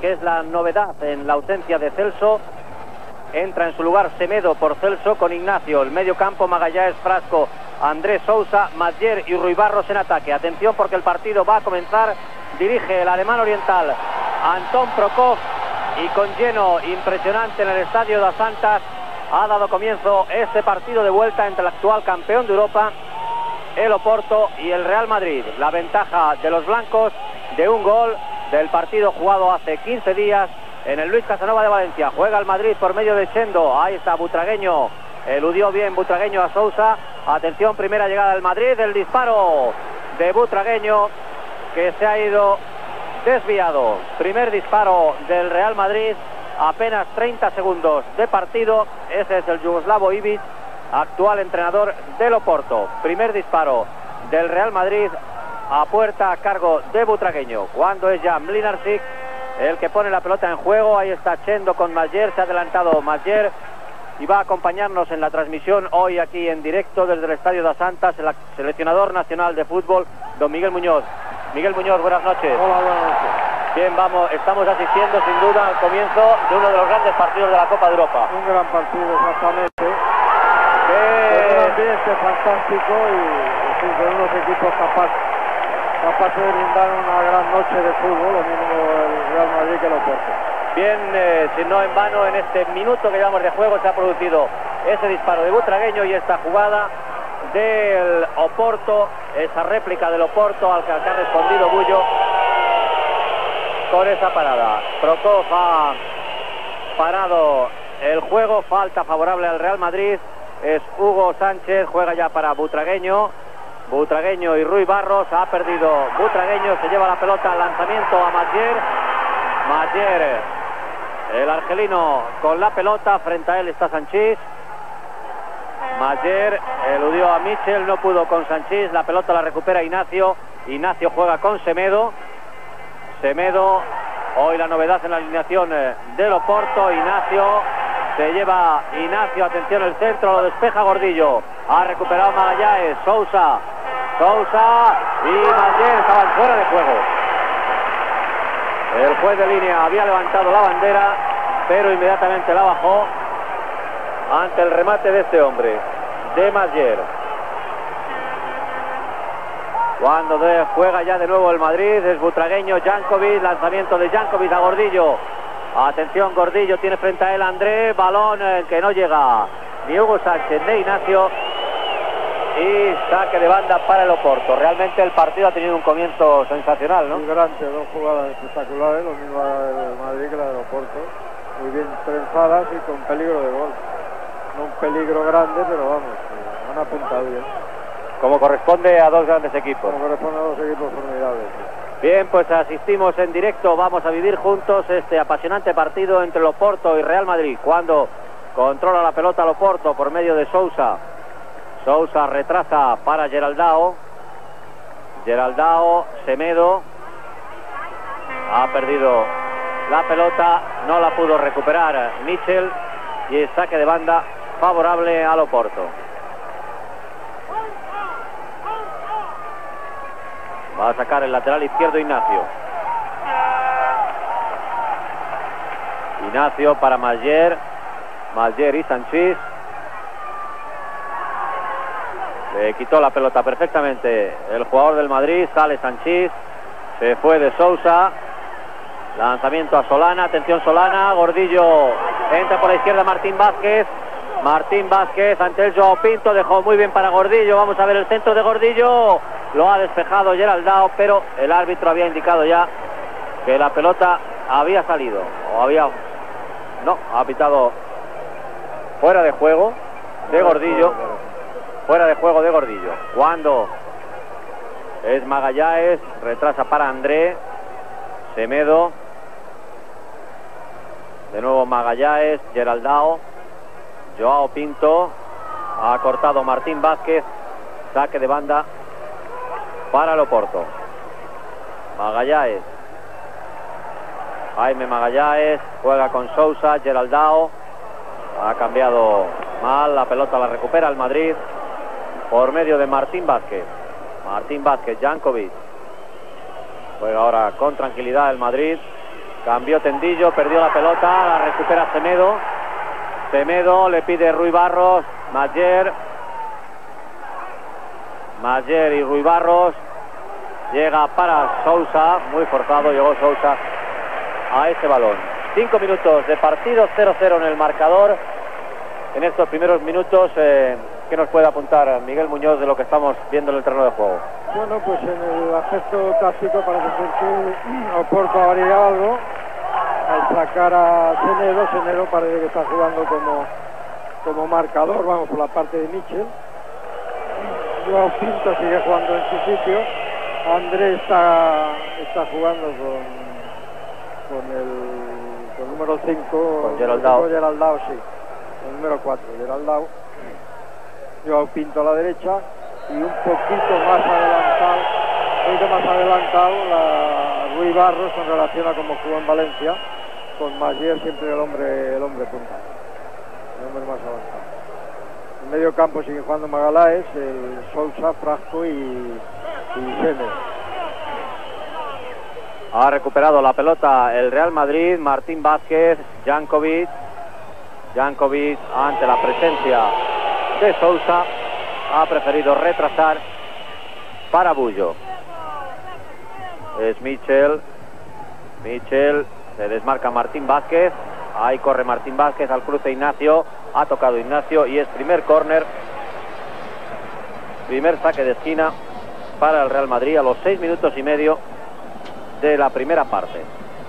que es la novedad en la ausencia de Celso. Entra en su lugar Semedo por Celso con Ignacio. El medio campo, Magallanes, Frasco, Andrés Sousa, Matller y Ruibarros en ataque. Atención porque el partido va a comenzar. Dirige el alemán oriental Antón Prokop, y con lleno impresionante en el estadio das Antas ha dado comienzo este partido de vuelta entre el actual campeón de Europa, el Oporto, y el Real Madrid. La ventaja de los blancos de un gol del partido jugado hace 15 días en el Luis Casanova de Valencia. Juega el Madrid por medio de Chendo. Ahí está Butragueño. Eludió bien Butragueño a Sousa. Atención, primera llegada del Madrid. El disparo de Butragueño que se ha ido desviado. Primer disparo del Real Madrid. Apenas 30 segundos de partido. Ese es el yugoslavo Ivic, actual entrenador del Oporto. Primer disparo del Real Madrid a puerta a cargo de Butragueño. Cuando es ya Mlinarczyk el que pone la pelota en juego. Ahí está Chendo con Matller. Se ha adelantado Matller y va a acompañarnos en la transmisión hoy aquí en directo desde el estadio das Antas el seleccionador nacional de fútbol, don Miguel Muñoz. Miguel Muñoz, buenas noches. Hola, buenas noches. Bien, estamos asistiendo sin duda al comienzo de uno de los grandes partidos de la Copa de Europa. Un gran partido, exactamente. Con un ambiente fantástico y con unos equipos capaces de brindar una gran noche de fútbol, lo mismo el Real Madrid que el Oporto. Bien, si no en vano, en este minuto que llevamos de juego se ha producido ese disparo de Butragueño y esta jugada del Oporto, esa réplica del Oporto al que ha respondido Bullo con esa parada. Prokop ha parado el juego, falta favorable al Real Madrid. Es Hugo Sánchez, juega ya para Butragueño. Butragueño y Ruibarros. Ha perdido Butragueño, se lleva la pelota al lanzamiento a Matller. Matller, el argelino con la pelota, frente a él está Sanchís. Matller eludió a Michel, no pudo con Sanchís, la pelota la recupera Ignacio. Ignacio juega con Semedo. Semedo, hoy la novedad en la alineación del Oporto. Ignacio, se lleva Ignacio, atención el centro, lo despeja Gordillo. Ha recuperado Magallanes, Sousa y Matller estaban fuera de juego. El juez de línea había levantado la bandera, pero inmediatamente la bajó ante el remate de este hombre, de Matller. Cuando juega ya de nuevo el Madrid, es Butragueño, Jankovic, lanzamiento de Jankovic a Gordillo. Atención, Gordillo tiene frente a él a André, balón que no llega ni Hugo Sánchez ni Ignacio, y saque de banda para el Oporto. Realmente el partido ha tenido un comienzo sensacional, ¿no? Muy grande, dos jugadas espectaculares, lo mismo la del Madrid que la del Oporto. Muy bien trenzadas y con peligro de gol. No un peligro grande, pero vamos, han apuntado bien. Como corresponde a dos grandes equipos. Como corresponde a dos equipos formidables. Bien, pues asistimos en directo, vamos a vivir juntos este apasionante partido entre el Oporto y Real Madrid. Cuando controla la pelota el Oporto por medio de Sousa. Sousa retrasa para Geraldao. Semedo ha perdido la pelota, no la pudo recuperar Michel, y el saque de banda favorable al Oporto. Va a sacar el lateral izquierdo Ignacio. Ignacio para Matller y Sanchís. Le quitó la pelota perfectamente el jugador del Madrid. Sale Sanchís, se fue de Sousa. Lanzamiento a Solana, atención Solana. Gordillo entra por la izquierda, Martín Vázquez ante el Joao Pinto, dejó muy bien para Gordillo. Vamos a ver el centro de Gordillo, lo ha despejado Geraldao, pero el árbitro había indicado ya que la pelota había salido, ha pitado fuera de juego de Gordillo. Fuera de juego de Gordillo. Cuando es Magallanes, retrasa para André. Semedo, de nuevo Magallanes, Geraldao, Joao Pinto, ha cortado Martín Vázquez, saque de banda para el Oporto. Magallanes, Jaime Magallanes, juega con Sousa, Geraldao, ha cambiado mal, la pelota la recupera el Madrid por medio de Martín Vázquez, Jankovic. Juega ahora con tranquilidad el Madrid. Cambió Tendillo, perdió la pelota, la recupera Semedo. Semedo le pide Rui Barros, Matller y Rui Barros. Llega para Sousa, muy forzado, llegó Sousa a ese balón. 5 minutos de partido, 0-0 en el marcador. En estos primeros minutos, ¿qué nos puede apuntar Miguel Muñoz de lo que estamos viendo en el terreno de juego? Bueno, pues en el aspecto táctico parece ser que Oporto ha variado algo. Al sacar a Semedo parece que está jugando como marcador, vamos, por la parte de Michel. Joao Pinto sigue jugando en su sitio. André está jugando con el número 5, con Geraldao, sí, el número 4, Geraldao. Joao Pinto a la derecha y un poquito más adelantado Rui Barros en relación a cómo jugó en Valencia, con Matller siempre el hombre punta, el hombre más avanzado. En medio campo sigue jugando Magalhães, el Sousa, Frasco y Semedo. Ha recuperado la pelota el Real Madrid. Martín Vázquez, Jankovic ante la presencia de Sousa ha preferido retrasar para Bullo. Es Michel, se desmarca Martín Vázquez, ahí corre Martín Vázquez al cruce Ignacio, ha tocado Ignacio y es primer córner, primer saque de esquina para el Real Madrid a los 6 minutos y medio de la primera parte.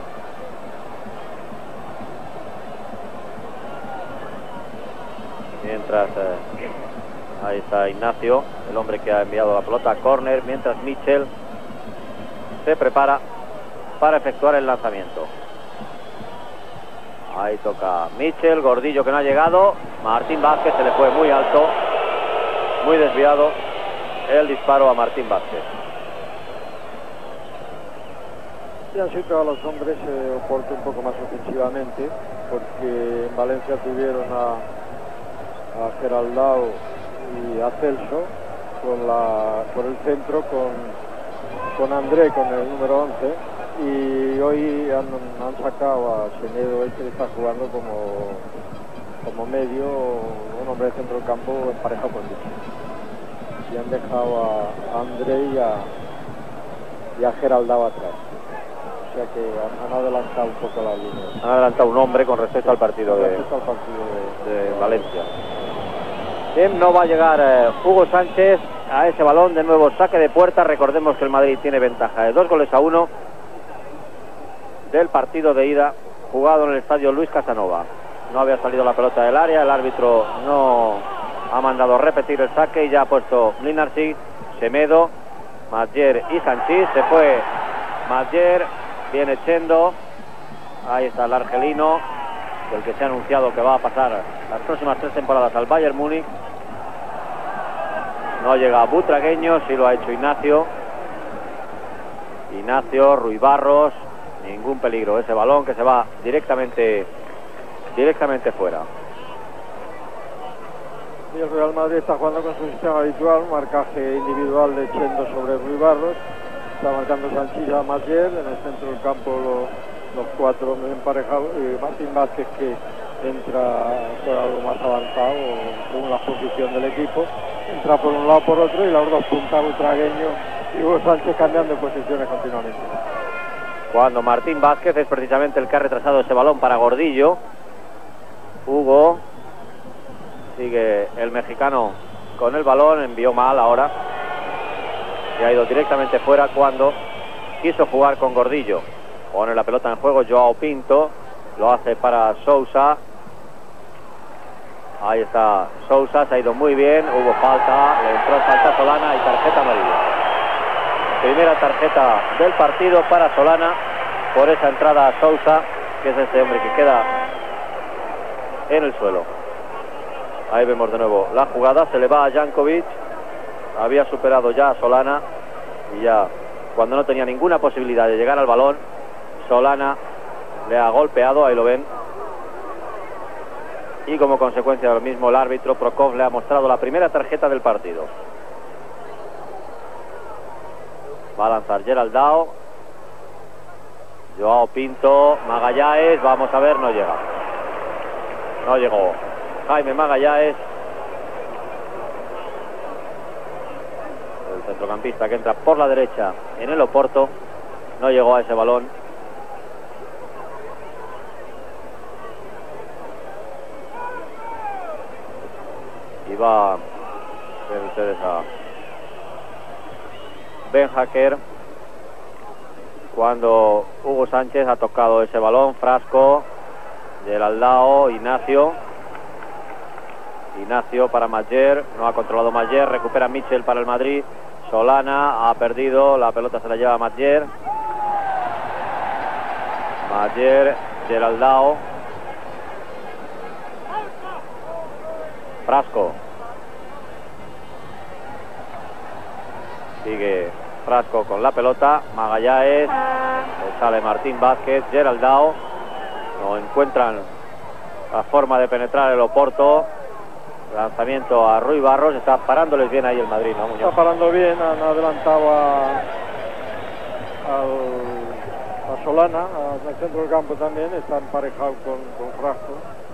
Mientras ahí está Ignacio, el hombre que ha enviado la pelota a córner, mientras Michel se prepara para efectuar el lanzamiento. Ahí toca Michel, Gordillo que no ha llegado, Martín Vázquez se le fue muy alto, muy desviado el disparo a Martín Vázquez. Ya han sido a los hombres Oporto un poco más ofensivamente, porque en Valencia tuvieron a Geraldao y a Celso por el centro con André, con el número 11, y hoy han sacado a Semedo, que está jugando como medio, un hombre de centro del campo emparejado con Michel, y han dejado a André y a Geraldao atrás. O sea que han adelantado un poco la línea. Han adelantado un hombre con respecto al partido de Valencia. Bien, no va a llegar Hugo Sánchez a ese balón. De nuevo saque de puerta. Recordemos que el Madrid tiene ventaja de 2-1 del partido de ida jugado en el estadio Luis Casanova. No había salido la pelota del área, el árbitro no ha mandado repetir el saque y ya ha puesto Mlinarczyk, Semedo, Matller y Sanchís. Se fue Matller, viene Chendo, ahí está el argelino, el que se ha anunciado que va a pasar las próximas 3 temporadas al Bayern Múnich. No llega Butragueño, sí lo ha hecho Ignacio, Rui Barros, ningún peligro, ese balón que se va directamente fuera. Y el Real Madrid está jugando con su sistema habitual, marcaje individual de Chendo sobre Rui Barros, está marcando Sanchís a Matller, en el centro del campo los 4 hombres emparejados, y Martín Vázquez, que entra por algo más avanzado según la posición del equipo, entra por un lado por otro, y los dos puntas, Butragueño y Hugo Sánchez, cambian de posiciones continuamente. Cuando Martín Vázquez es precisamente el que ha retrasado ese balón para Gordillo. Hugo, sigue el mexicano con el balón, envió mal ahora y ha ido directamente fuera cuando quiso jugar con Gordillo. Pone la pelota en juego Joao Pinto, lo hace para Sousa. Ahí está Sousa, se ha ido muy bien, hubo falta, le entró falta a Solana y tarjeta amarilla. Primera tarjeta del partido para Solana por esa entrada a Sousa, que es este hombre que queda en el suelo. Ahí vemos de nuevo la jugada, se le va a Jankovic, había superado ya a Solana y ya cuando no tenía ninguna posibilidad de llegar al balón, Solana le ha golpeado, ahí lo ven, y como consecuencia de lo mismo el árbitro Prokop le ha mostrado la primera tarjeta del partido. Va a lanzar Geraldao, Joao Pinto, Magallanes, vamos a ver, no llega. No llegó Jaime Magallanes, el centrocampista que entra por la derecha en el Oporto, no llegó a ese balón. Y va a ver ustedes a Ben Hacker cuando Hugo Sánchez ha tocado ese balón. Frasco, Geraldao, Ignacio para Matller, no ha controlado Matller, recupera Michel para el Madrid. Solana ha perdido, la pelota se la lleva Matller, Geraldao, Frasco, sigue Frasco con la pelota, Magallanes, sale Martín Vázquez, Geraldao, no encuentran la forma de penetrar el Oporto. Lanzamiento a Rui Barros, está parándoles bien ahí el Madrid, ¿no, Muñoz? Está parando bien, han adelantado a Solana, al centro del campo también, está emparejado con Frasco.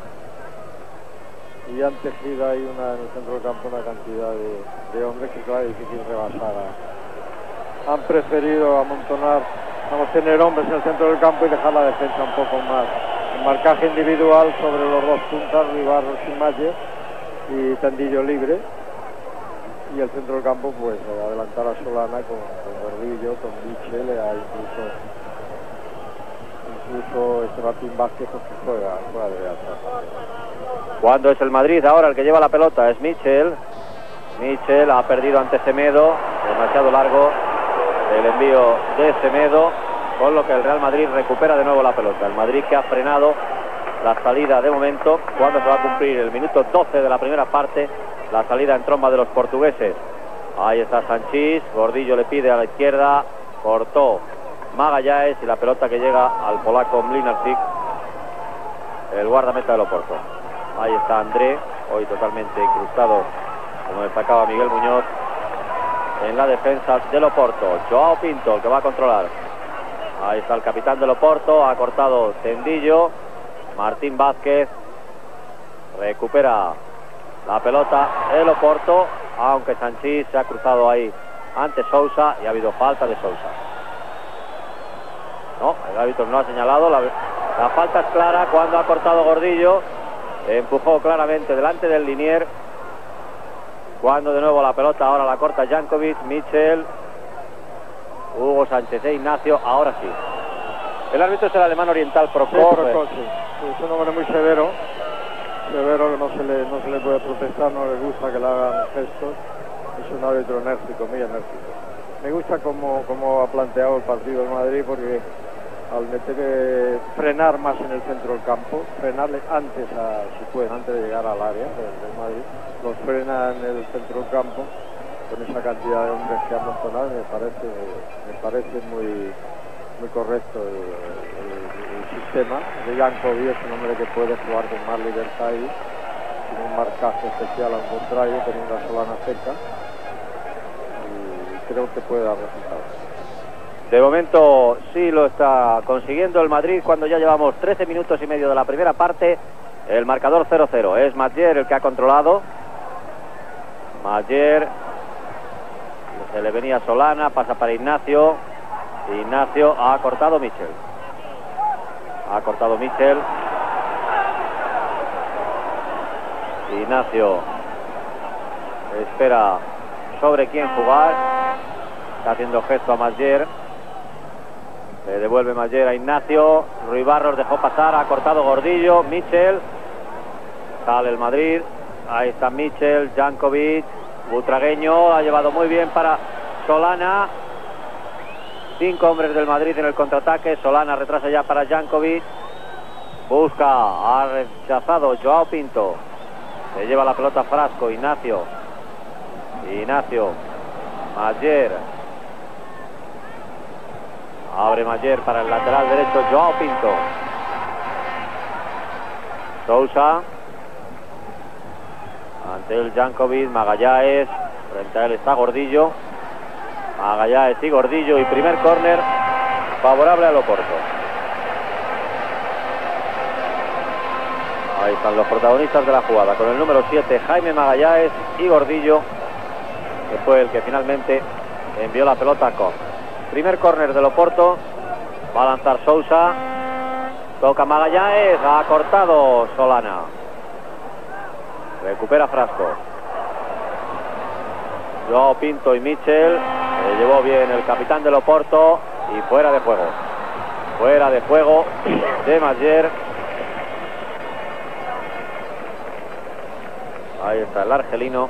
Y han tejido ahí en el centro del campo una cantidad de hombres que claro, es difícil rebasar. Han preferido amontonar, tener hombres en el centro del campo y dejar la defensa un poco más. El marcaje individual sobre los dos puntas, Rui Barros y Matller, y Tendillo libre, y el centro del campo pues adelantar a Solana con Gordillo, con Michel, incluso este Martín Vázquez pues, que juega de atrás. Cuando es el Madrid ahora el que lleva la pelota es Michel ha perdido ante Semedo, demasiado largo el envío de Semedo, con lo que el Real Madrid recupera de nuevo la pelota. El Madrid que ha frenado la salida de momento, cuando se va a cumplir el minuto 12 de la primera parte, la salida en tromba de los portugueses. Ahí está Sanchís, Gordillo le pide a la izquierda, cortó Magallanes y la pelota que llega al polaco Mlinarczyk, el guardameta del Oporto. Ahí está André, hoy totalmente incrustado, como destacaba Miguel Muñoz, en la defensa del Oporto. Joao Pinto, el que va a controlar. Ahí está el capitán del Oporto, ha cortado Tendillo. Martín Vázquez recupera la pelota el Oporto, aunque Sanchís se ha cruzado ahí ante Sousa y ha habido falta de Sousa. No, el árbitro no ha señalado, la falta es clara cuando ha cortado Gordillo, empujó claramente delante del linier, cuando de nuevo la pelota ahora la corta Jankovic, Michel, Hugo Sánchez e Ignacio, ahora sí. El árbitro es el alemán oriental Prokop. Sí, es un hombre muy severo que no se le puede protestar, no le gusta que le hagan gestos. Es un árbitro enérgico, muy enérgico. Me gusta cómo ha planteado el partido del Madrid, porque al frenar más en el centro del campo, frenarle antes, si pueden, antes de llegar al área del Madrid, los frena en el centro del campo con esa cantidad de hombres que han amontonado. Me parece muy correcto el sistema de Jankovic. Es un hombre que puede jugar con más libertad y sin un marcaje especial al contrario, teniendo a Solana cerca, y creo que puede dar resultados. De momento sí lo está consiguiendo el Madrid, cuando ya llevamos 13 minutos y medio de la primera parte. El marcador 0-0. Es Matller el que ha controlado. Matller, se le venía Solana, pasa para Ignacio. Ignacio ha cortado Michel. Ignacio espera sobre quién jugar. Está haciendo gesto a Matller. Le devuelve Matller a Ignacio. Rui Barros dejó pasar, ha cortado Gordillo. Michel. Sale el Madrid. Ahí está Michel, Jankovic, Butragueño. Ha llevado muy bien para Solana. 5 hombres del Madrid en el contraataque. Solana retrasa ya para Jankovic. Busca, ha rechazado Joao Pinto. Le lleva la pelota Frasco, Ignacio. Matller. Abre Matller para el lateral derecho, Joao Pinto. Sousa. Ante el Jankovic, Magallanes. Frente a él está Gordillo. Magallanes y Gordillo, y primer córner favorable al Oporto. Ahí están los protagonistas de la jugada, con el número 7, Jaime Magallanes, y Gordillo, que fue el que finalmente envió la pelota a Koch. Primer córner del Oporto, va a lanzar Sousa, toca Magallanes, ha cortado Solana. Recupera Frasco. Joao Pinto y Mitchell, se llevó bien el capitán del Oporto, y fuera de juego. Fuera de juego de Matller. Ahí está el argelino.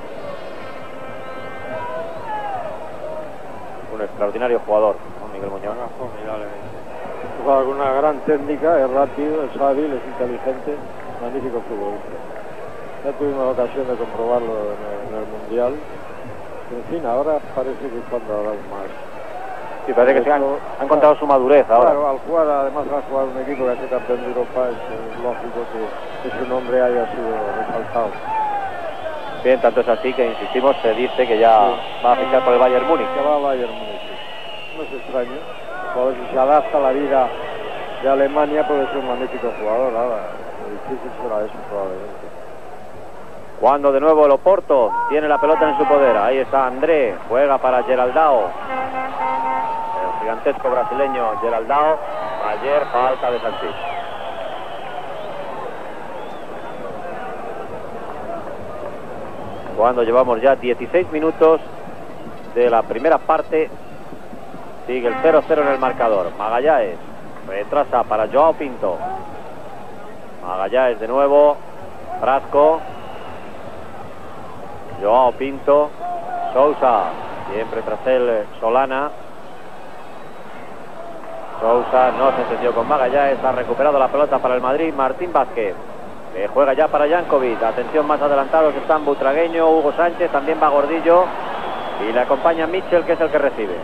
Un extraordinario jugador, ¿no, Miguel Muñoz? Juega con una gran técnica, es rápido, es hábil, es inteligente, magnífico futbolista. Ya tuvimos ocasión de comprobarlo en el Mundial. En fin, ahora parece que cuando habrá más. Sí, parece que se han encontrado su madurez ahora. Claro, al jugar, además va a jugar un equipo que ha sido campeón de Europa, es lógico que su nombre haya sido resaltado. Bien, tanto es así que, insistimos, se dice que ya va a fichar por el Bayern Múnich. Que va al Bayern Múnich. No es extraño. Jugador que se adapta a la vida de Alemania puede ser un magnífico jugador. Ahora, lo difícil será eso probablemente. Cuando de nuevo el Oporto tiene la pelota en su poder. Ahí está André, juega para Geraldao. El gigantesco brasileño Geraldao. Ayer falta de Sanchís. Cuando llevamos ya 16 minutos de la primera parte, sigue el 0-0 en el marcador. Magallanes retrasa para Joao Pinto. Magallanes de nuevo, Frasco, Joao Pinto, Sousa, siempre tras él Solana. Sousa no se entendió con Magallanes, ha recuperado la pelota para el Madrid, Martín Vázquez. Juega ya para Jankovic. Atención, más adelantados están Butragueño, Hugo Sánchez, también va Gordillo, y le acompaña Mitchell, que es el que recibe.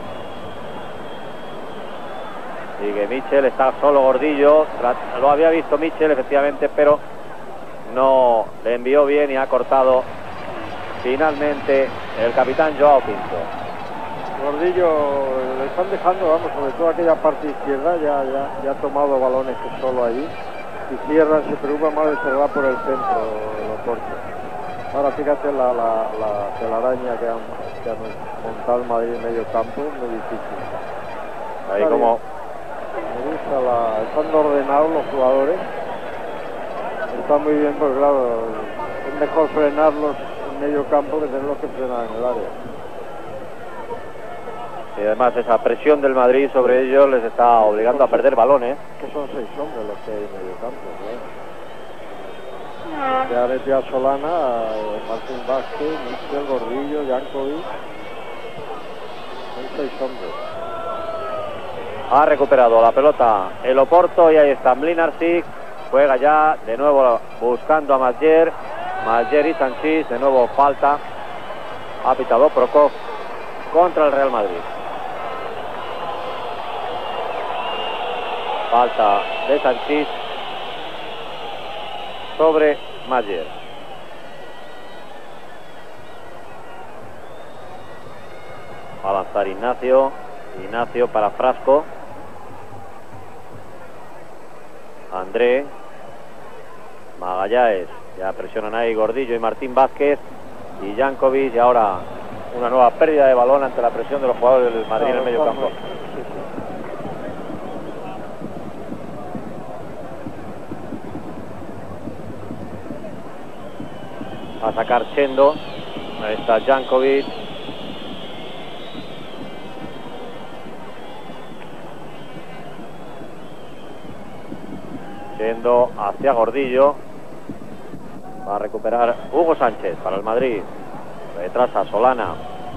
Sigue Mitchell, está solo Gordillo. Lo había visto Mitchell, efectivamente, pero no le envió bien y ha cortado finalmente el capitán Joao Pinto. Gordillo le están dejando, vamos, sobre todo aquella parte izquierda, ya ha tomado balones que solo allí. Y cierra, se preocupa más de cerrar por el centro del Oporto. Ahora fíjate la telaraña que han montado en Madrid en medio campo, muy difícil. Ahí como me gusta están ordenados los jugadores. Está muy bien, porque claro, es mejor frenarlos en medio campo que tenerlos que frenar en el área. Y además esa presión del Madrid sobre ellos les está obligando a perder balones. Que son 6 hombres los que hay en medio campo, claro. De Arete a Solana, Martín Vázquez, Mitchell, Gordillo, Jankovic. Son 6 hombres. Ha recuperado la pelota el Oporto y ahí está Mlinarsik. Juega ya de nuevo buscando a Matller. Matller y Sanchís, de nuevo falta. Ha pitado Prokop contra el Real Madrid. Falta de Sanchís sobre Matller. Va a lanzar Ignacio para Frasco. André, Magallanes, ya presionan ahí Gordillo y Martín Vázquez, y Jankovic, y ahora una nueva pérdida de balón ante la presión de los jugadores del Madrid en el medio campo. A sacar Chendo, ahí está Jankovic. Chendo hacia Gordillo. Va a recuperar Hugo Sánchez para el Madrid. Retrasa Solana.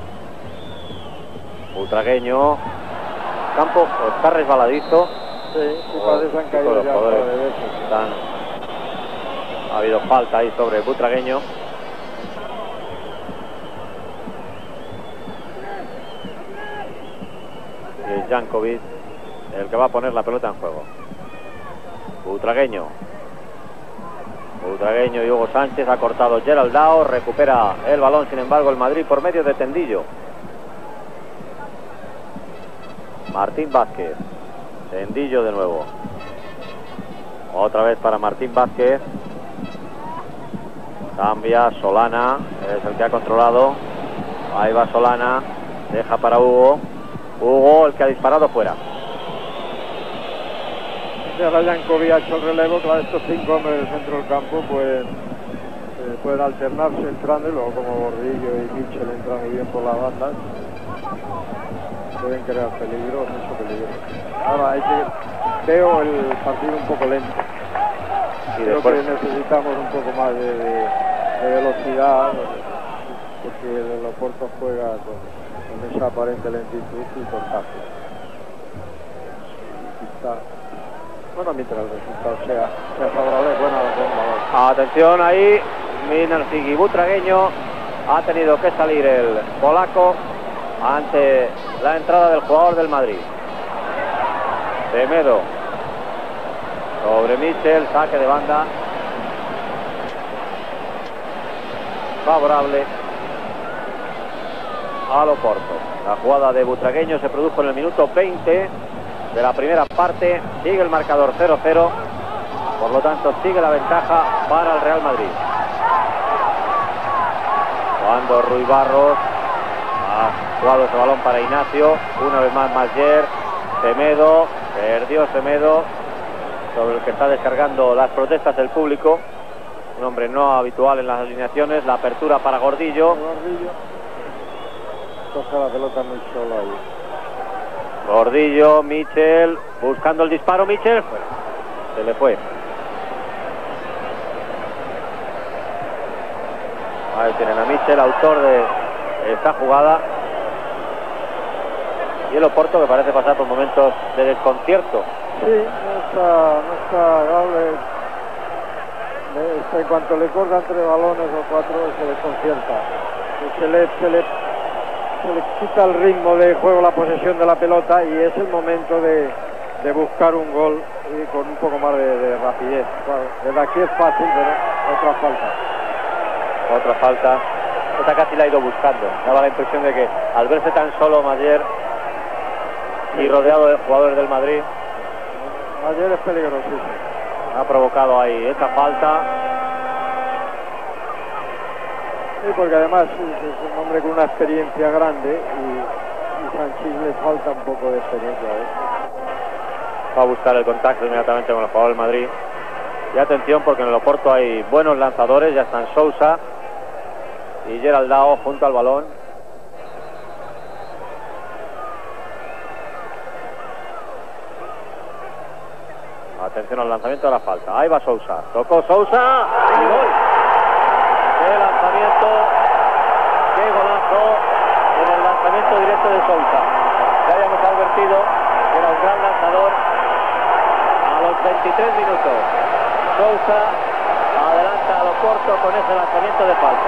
Butragueño. Campo está resbaladizo. Sí, padres han caído ya de veces. Ha habido falta ahí sobre Butragueño. Y es Jankovic el que va a poner la pelota en juego. Butragueño y Hugo Sánchez. Ha cortado Geraldao, recupera el balón, sin embargo, el Madrid por medio de Tendillo. Martín Vázquez, Tendillo de nuevo. Otra vez para Martín Vázquez. Cambia, Solana es el que ha controlado. Ahí va Solana, deja para Hugo. Hugo, el que ha disparado fuera. Ahora Jankovic ha hecho el relevo. Claro, estos 5 hombres del centro del campo pueden alternarse entrando, y luego como Gordillo y Mitchell entran muy bien por las bandas, pueden crear peligro, mucho peligro. Ahora veo el partido un poco lento. Y creo después... que necesitamos un poco más de velocidad, porque el Oporto juega con esa aparente lentitud y contagio. Bueno, mientras el resultado sea favorable, buena bomba. Atención ahí, Minarcigi butragueño, ha tenido que salir el polaco ante la entrada del jugador del Madrid. Semedo sobre Mitchell, saque de banda favorable al Oporto. La jugada de butragueño se produjo en el minuto 20 de la primera parte. Sigue el marcador 0-0, por lo tanto sigue la ventaja para el Real Madrid. Cuando Rui Barros ha jugado ese balón para Ignacio, una vez más Mathieu, Semedo, perdió Semedo, sobre el que está descargando las protestas del público, un hombre no habitual en las alineaciones. La apertura para Gordillo. Coge la pelota muy solo ahí. Gordillo, Mitchell, buscando el disparo, Mitchell, se le fue. Ahí tienen a Mitchell, autor de esta jugada. Y el Oporto, que parece pasar por momentos de desconcierto. Sí, no está Gable. En cuanto le cortan 3 balones o 4, se desconcierta. Se le quita el ritmo de juego, la posesión de la pelota, y es el momento de buscar un gol y con un poco más de rapidez. Claro, desde aquí es fácil, pero otra falta. Esta casi la ha ido buscando. Daba la impresión de que al verse tan solo Mathieu y rodeado de jugadores del Madrid, Mathieu es peligrosísimo. Ha provocado ahí esta falta. Sí, porque además es un hombre con una experiencia grande, y Sanchís le falta un poco de experiencia. Va a buscar el contacto inmediatamente con el jugador del Madrid. Y atención, porque en el Oporto hay buenos lanzadores. Ya están Sousa y Geraldao junto al balón. Atención al lanzamiento de la falta. Ahí va Sousa. Tocó Sousa y gol. ¡Qué lanzamiento! ¡Qué golazo! En el lanzamiento directo de Sousa. Ya habíamos advertido que era un gran lanzador. A los 23 minutos, Sousa adelanta al Oporto con ese lanzamiento de falta.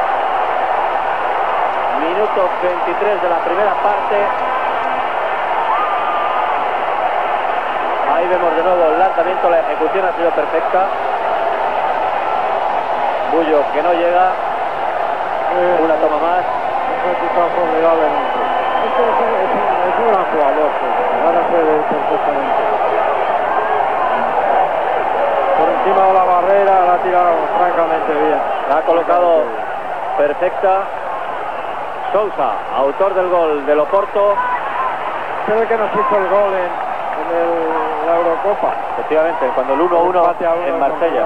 Minuto 23 de la primera parte. Ahí vemos de nuevo el lanzamiento, la ejecución ha sido perfecta. Bullo que no llega. Una toma más. Es un gran jugador, ahora se ve perfectamente. Por encima de la barrera la ha tirado francamente bien. La ha colocado perfecta. Sousa, autor del gol del Oporto. Es el que nos hizo el gol en la Eurocopa. Efectivamente, cuando el 1-1 en Marsella.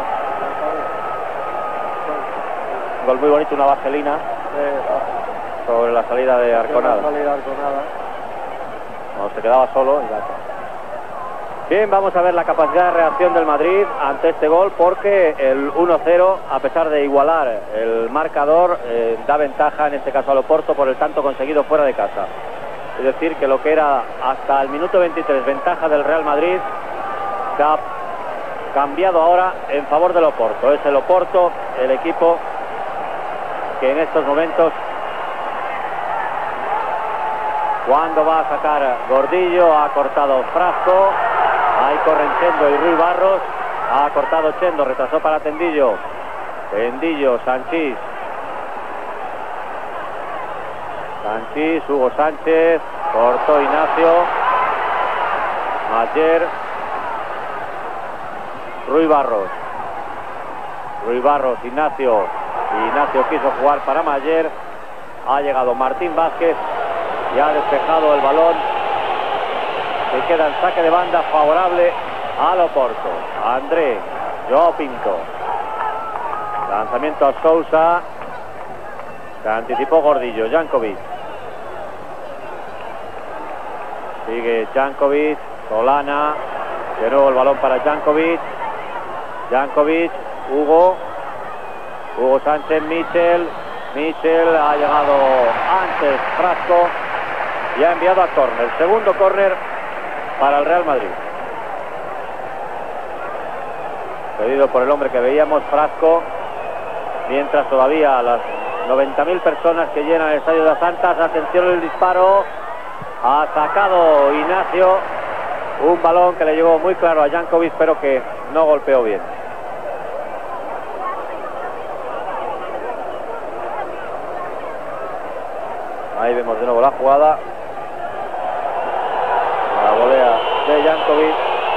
Un gol muy bonito, una vaselina sobre la salida de Arconada. Cuando se quedaba solo. Bien, vamos a ver la capacidad de reacción del Madrid ante este gol, porque el 1-0, a pesar de igualar el marcador, da ventaja en este caso al Oporto por el tanto conseguido fuera de casa. Es decir, que lo que era hasta el minuto 23 ventaja del Real Madrid se ha cambiado ahora en favor del Oporto. Es el Oporto el equipo que en estos momentos, cuando va a sacar Gordillo, ha cortado Frasco. Ahí corren Chendo y Rui Barros. Ha cortado Chendo, retrasó para Tendillo. Tendillo, Sanchís. Sanchís, Hugo Sánchez. Cortó Ignacio. Mathieu. Rui Barros. Rui Barros, Ignacio. Ignacio quiso jugar para Mayer. Ha llegado Martín Vázquez y ha despejado el balón, que queda en saque de banda favorable al Oporto. André, Joao Pinto. Lanzamiento a Sousa. Se anticipó Gordillo. Jankovic. Sigue Jankovic. Solana. De nuevo el balón para Jankovic. Jankovic. Hugo Sánchez. Michel ha llegado antes Frasco y ha enviado a córner. Segundo córner para el Real Madrid. Pedido por el hombre que veíamos, Frasco. Mientras todavía las 90.000 personas que llenan el Estadio de las Antas. Atención el disparo. Ha sacado Ignacio un balón que le llegó muy claro a Jankovic, pero que no golpeó bien. Ahí vemos de nuevo la jugada. La volea de Jankovic.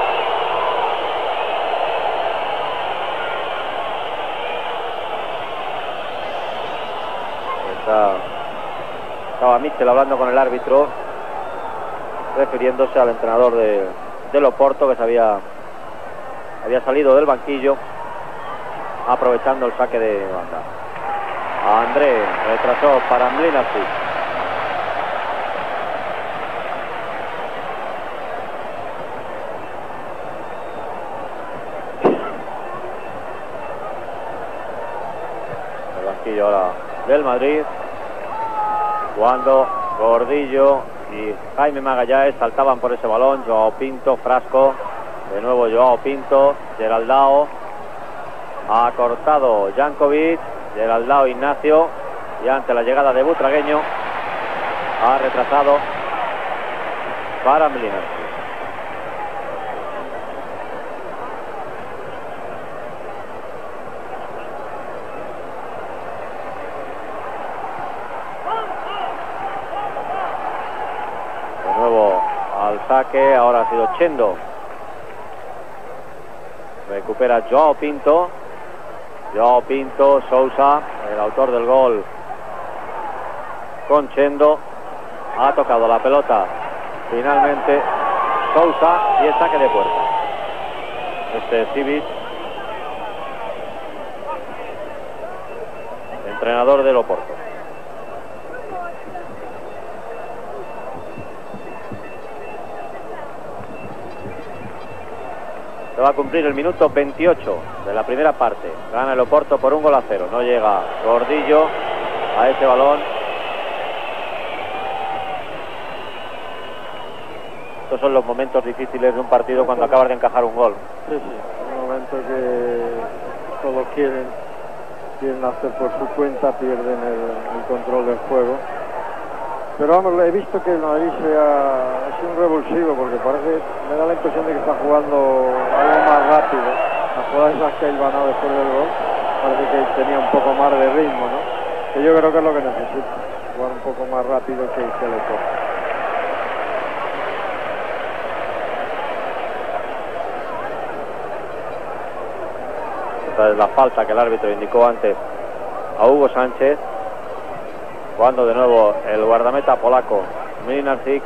Estaba Michel hablando con el árbitro, refiriéndose al entrenador del Oporto, que había salido del banquillo aprovechando el saque de banda. André retrasó para Mlinarsky. El banquillo ahora del Madrid, cuando Gordillo y Jaime Magallanes saltaban por ese balón. Joao Pinto, Frasco, de nuevo Joao Pinto, Geraldao, ha cortado Jankovic, Geraldao, Ignacio, y ante la llegada de Butragueño ha retrasado para Mlinarsky. Saque, ahora ha sido Chendo. Recupera Joao Pinto. Sousa, el autor del gol con Chendo. Ha tocado la pelota finalmente Sousa y el saque de puerta. Sivic, entrenador del Oporto. Se va a cumplir el minuto 28 de la primera parte. Gana el Oporto por 1-0. No llega Gordillo a ese balón. Estos son los momentos difíciles de un partido cuando acabas de encajar un gol. Sí, un momento que todos quieren hacer por su cuenta, pierden el control del juego. Pero vamos, he visto que el Madrid ha sido un revulsivo, porque me da la impresión de que está jugando algo más rápido. Las jugadas esas que ha hilvanado después del gol, parece que tenía un poco más de ritmo, ¿no? Que yo creo que es lo que necesita, jugar un poco más rápido que le toca. Esta es la falta que el árbitro indicó antes a Hugo Sánchez, cuando de nuevo el guardameta polaco Mlinarsky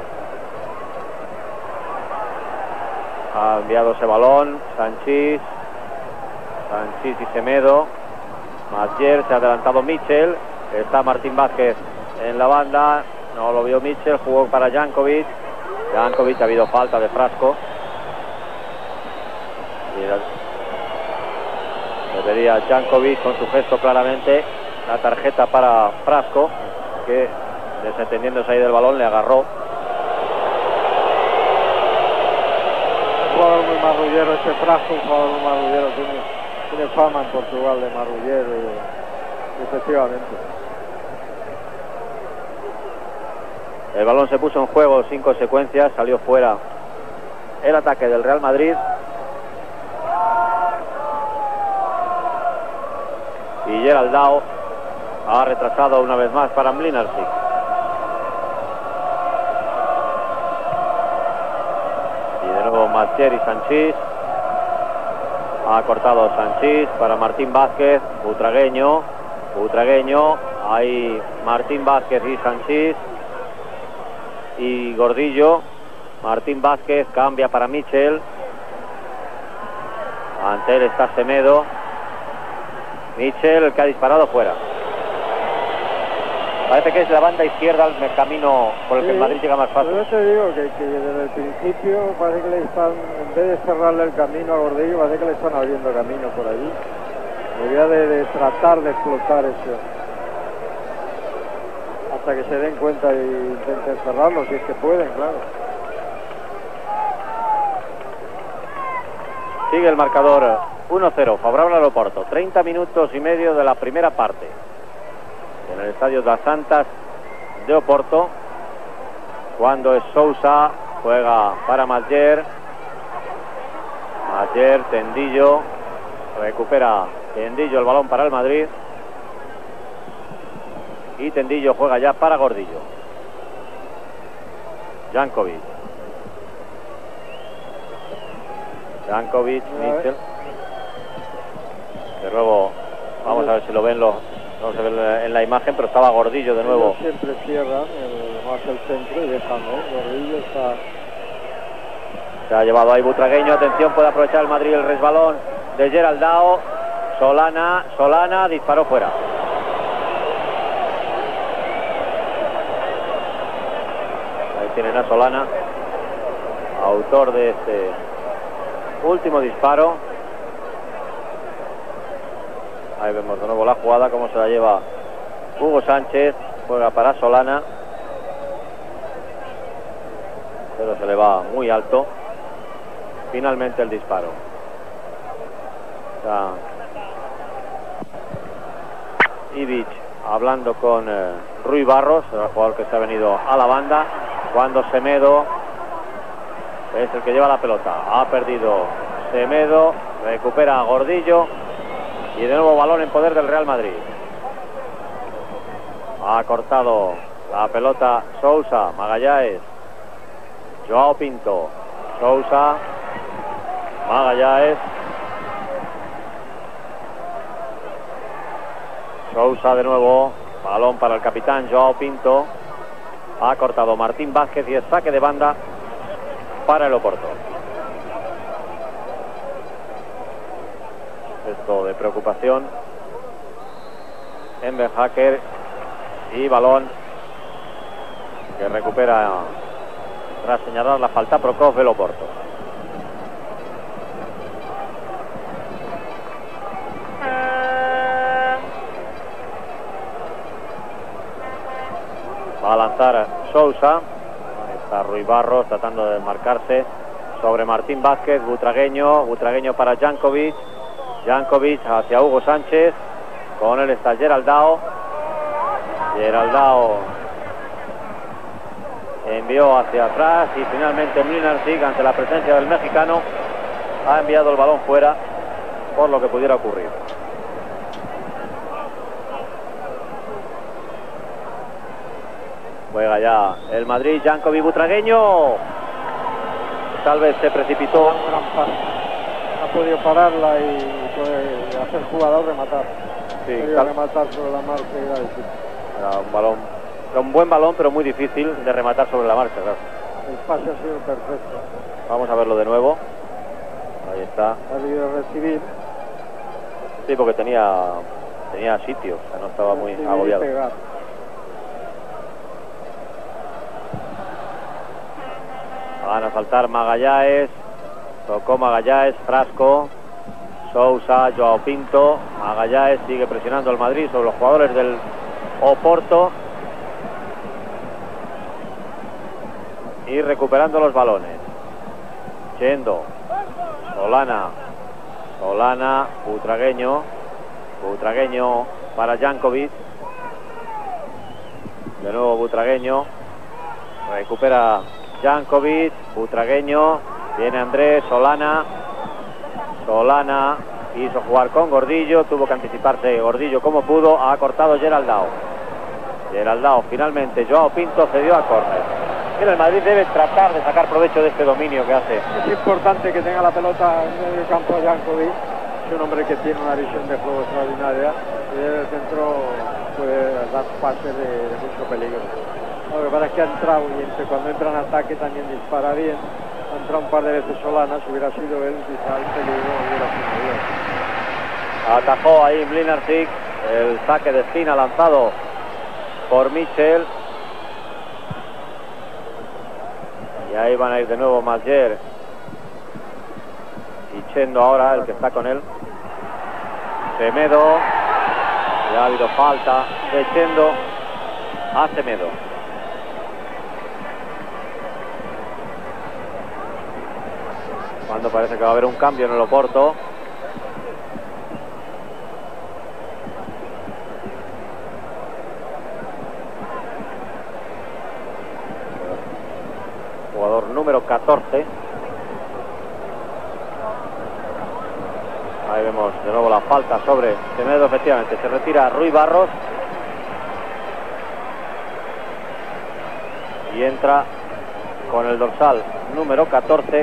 ha enviado ese balón. Sanchís y Semedo. Mayer, se ha adelantado Michel. Está Martín Vázquez en la banda. No lo vio Michel, jugó para Jankovic. Ha habido falta de Frasco. Debería Jankovic con su gesto claramente la tarjeta para Frasco, que desentendiéndose ahí del balón le agarró. Un jugador muy marrullero este Frasco, un jugador muy marrullero, tiene fama en Portugal de marrullero y efectivamente. El balón se puso en juego sin consecuencias, salió fuera el ataque del Real Madrid. Y Geraldao ha retrasado una vez más para Mlinarsky. Y de nuevo Mayer y Sanchís. Ha cortado Sanchís para Martín Vázquez. Butragueño. Butragueño, ahí Martín Vázquez y Sanchís y Gordillo. Martín Vázquez cambia para Michel. Ante él está Semedo. Michel, el que ha disparado, fuera. Parece que es la banda izquierda el camino por el que el Madrid llega más fácil. Yo te digo que desde el principio parece que le están, en vez de cerrarle el camino a Gordillo, parece que le están abriendo camino por allí. Debería de tratar de explotar eso hasta que se den cuenta y intenten cerrarlo, si es que pueden, claro. Sigue el marcador 1-0, favorable al Oporto. 30 minutos y medio de la primera parte en el estadio das Santas de Oporto, cuando es Sousa, juega para Matller. Matller, Tendillo, recupera Tendillo el balón para el Madrid, y Tendillo juega ya para Gordillo. Jankovic, Michel. De nuevo, vamos a ver si lo ven no se ve en la imagen, pero estaba Gordillo de nuevo. Ellos siempre cierran más el centro y dejan, ¿no? Gordillo está... Se ha llevado ahí Butragueño. Atención, puede aprovechar el Madrid el resbalón de Geraldao. Solana disparó fuera. Ahí tienen a Solana, autor de este último disparo. Ahí vemos de nuevo la jugada, cómo se la lleva Hugo Sánchez. Juega para Solana, pero se le va muy alto. Finalmente el disparo. Está Ivic hablando con Rui Barros, el jugador que se ha venido a la banda, cuando Semedo es el que lleva la pelota. Ha perdido Semedo, recupera a Gordillo y de nuevo balón en poder del Real Madrid. Ha cortado la pelota Sousa, Magallanes, Joao Pinto, Sousa, Magallanes, Sousa de nuevo, balón para el capitán Joao Pinto. Ha cortado Martín Vázquez y es saque de banda para el Oporto. Esto de preocupación en Benhacker, y balón que recupera tras señalar la falta Prokop del Oporto. Va a lanzar Sousa. Ahí está Rui Barros tratando de marcarse sobre Martín Vázquez. Butragueño para Jankovic. Jankovic hacia Hugo Sánchez. Con él está Geraldao. Geraldao envió hacia atrás y finalmente Mlinarczyk, ante la presencia del mexicano, ha enviado el balón fuera por lo que pudiera ocurrir. Juega ya el Madrid. Jankovic, Butragueño. Tal vez se precipitó. Ha podido pararla y puede hacer jugador, rematar. Sí, rematar sobre la marcha. Era un buen balón, pero muy difícil de rematar sobre la marcha, claro. El pase ha sido perfecto. Vamos a verlo de nuevo. Ahí está. Ha debido recibir. Sí, porque tenía sitio, o sea, no estaba muy agobiado. Van a saltar Magallanes. Tocó Magallanes, Frasco, Sousa, Joao Pinto. Magallanes sigue presionando al Madrid sobre los jugadores del Oporto y recuperando los balones. Chendo, Solana, Butragueño para Jankovic. De nuevo Butragueño, recupera Jankovic, Butragueño, viene Andrés, Solana quiso jugar con Gordillo, tuvo que anticiparse Gordillo como pudo, ha cortado Geraldao, finalmente Joao Pinto cedió a córner. Mira, el Madrid debe tratar de sacar provecho de este dominio que hace. Es importante que tenga la pelota en medio campo Jankovic, es un hombre que tiene una visión de juego extraordinaria y desde el centro puede dar pases de mucho peligro. Lo que pasa es que ha entrado y cuando entra en ataque también dispara bien. Ha entrado un par de veces Solana, si hubiera sido él, quizá el peligro hubiera sido bien. Atajó ahí Mlinarczyk el saque de esquina lanzado por Mitchell. Y ahí van a ir de nuevo Mazier y Chendo ahora, el que está con él. Semedo. Ya ha habido falta de Chendo a Semedo. Cuando parece que va a haber un cambio en el Oporto. Jugador número 14. Ahí vemos de nuevo la falta sobre Semedo, efectivamente. Se retira Rui Barros. Y entra con el dorsal número 14.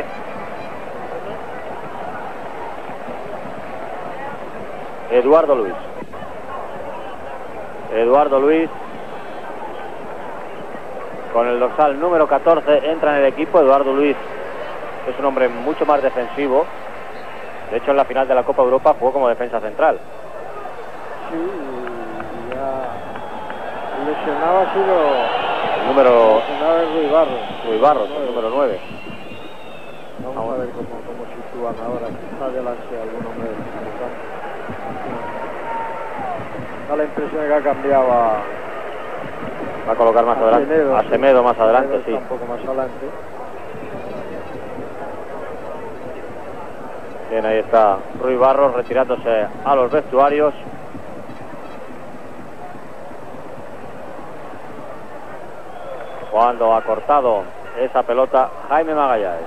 Eduardo Luis. Eduardo Luis con el dorsal número 14 entra en el equipo. Eduardo Luis es un hombre mucho más defensivo. De hecho, en la final de la Copa Europa jugó como defensa central. Sí, ya lesionado ha sido el número... lesionado es Rui Barros. Rui Barros, el número 9. Vamos a ver cómo sitúan ahora. Quizá adelante algún hombre importante. Da la impresión de que ha cambiado va a colocar más adelante Semedo, a Semedo más adelante, sí. Un poco más adelante. Bien, ahí está Rui Barros retirándose a los vestuarios. Cuando ha cortado esa pelota Jaime Magallanes.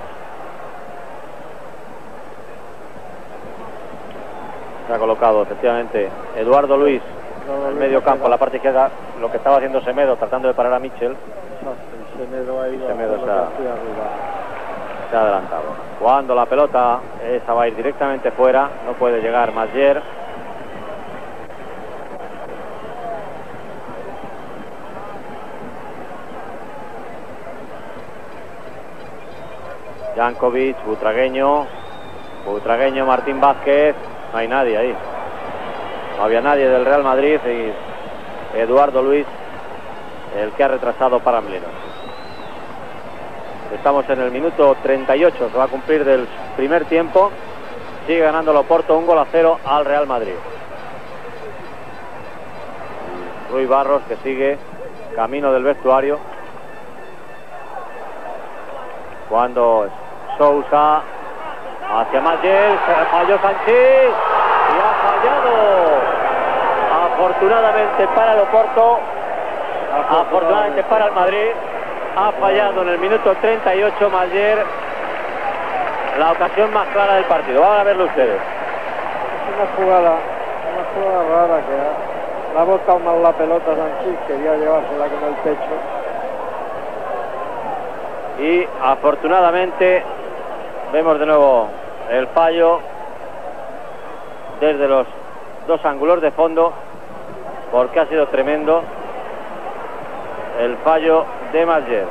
Se ha colocado efectivamente Eduardo Luis en el medio campo, en la parte izquierda, lo que estaba haciendo Semedo tratando de parar a Mitchell. Semedo se ha adelantado. Cuando la pelota esa va a ir directamente fuera, no puede llegar Mazier. Jankovic, Butragueño, Martín Vázquez. No hay nadie ahí. No había nadie del Real Madrid y Eduardo Luis, el que ha retrasado para Mlinar. Estamos en el minuto 38, se va a cumplir del primer tiempo. Sigue ganando el Oporto 1-0 al Real Madrid. Rui Barros, que sigue camino del vestuario. Cuando Sousa hacia Mazier, falló Sanchís y ha fallado. Afortunadamente para el Oporto, afortunadamente para el Madrid, ha fallado en el minuto 38 Mazier la ocasión más clara del partido. Van a verlo ustedes. Es una jugada rara que ha botado mal la pelota Sanchís, quería llevársela con el pecho. Y afortunadamente vemos de nuevo el fallo desde los dos ángulos de fondo, porque ha sido tremendo el fallo de Mazier.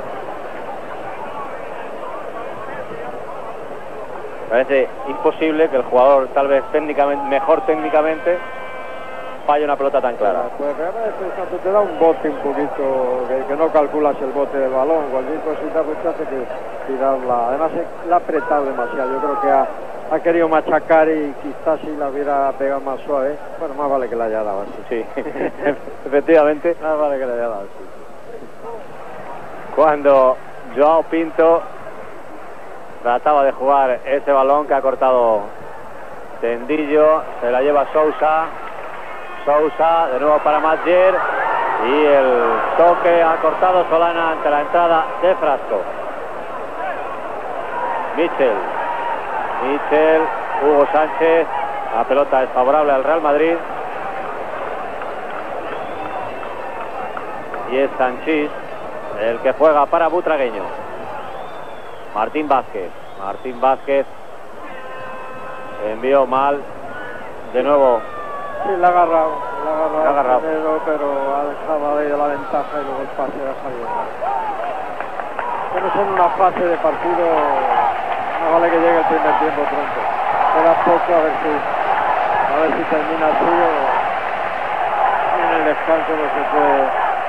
Parece imposible que el jugador, tal vez técnicamente, mejor técnicamente, falle una pelota tan clara. Pues realmente cuando te da un bote un poquito, que no calculas el bote del balón, cualquier cosita pues te hace que tirarla. Además la ha apretado demasiado, yo creo que ha querido machacar y quizás si la hubiera pegado más suave. Bueno, más vale que la haya dado así. Sí, efectivamente. Más vale que la haya dado así. Cuando Joao Pinto trataba de jugar ese balón que ha cortado Tendillo, se la lleva Sousa. Sousa de nuevo para Mazier y el toque ha cortado Solana ante la entrada de Frasco. Mitchell, Hugo Sánchez, la pelota es favorable al Real Madrid y es Sanchís el que juega para Butragueño. Martín Vázquez envió mal de nuevo. Sí, la ha agarrado. Primero, pero ha dejado ahí la ventaja y luego el pase de Javier. Estamos en una fase de partido, no vale que llegue el primer tiempo pronto. Queda poco, a ver si termina así o en el descanso no se puede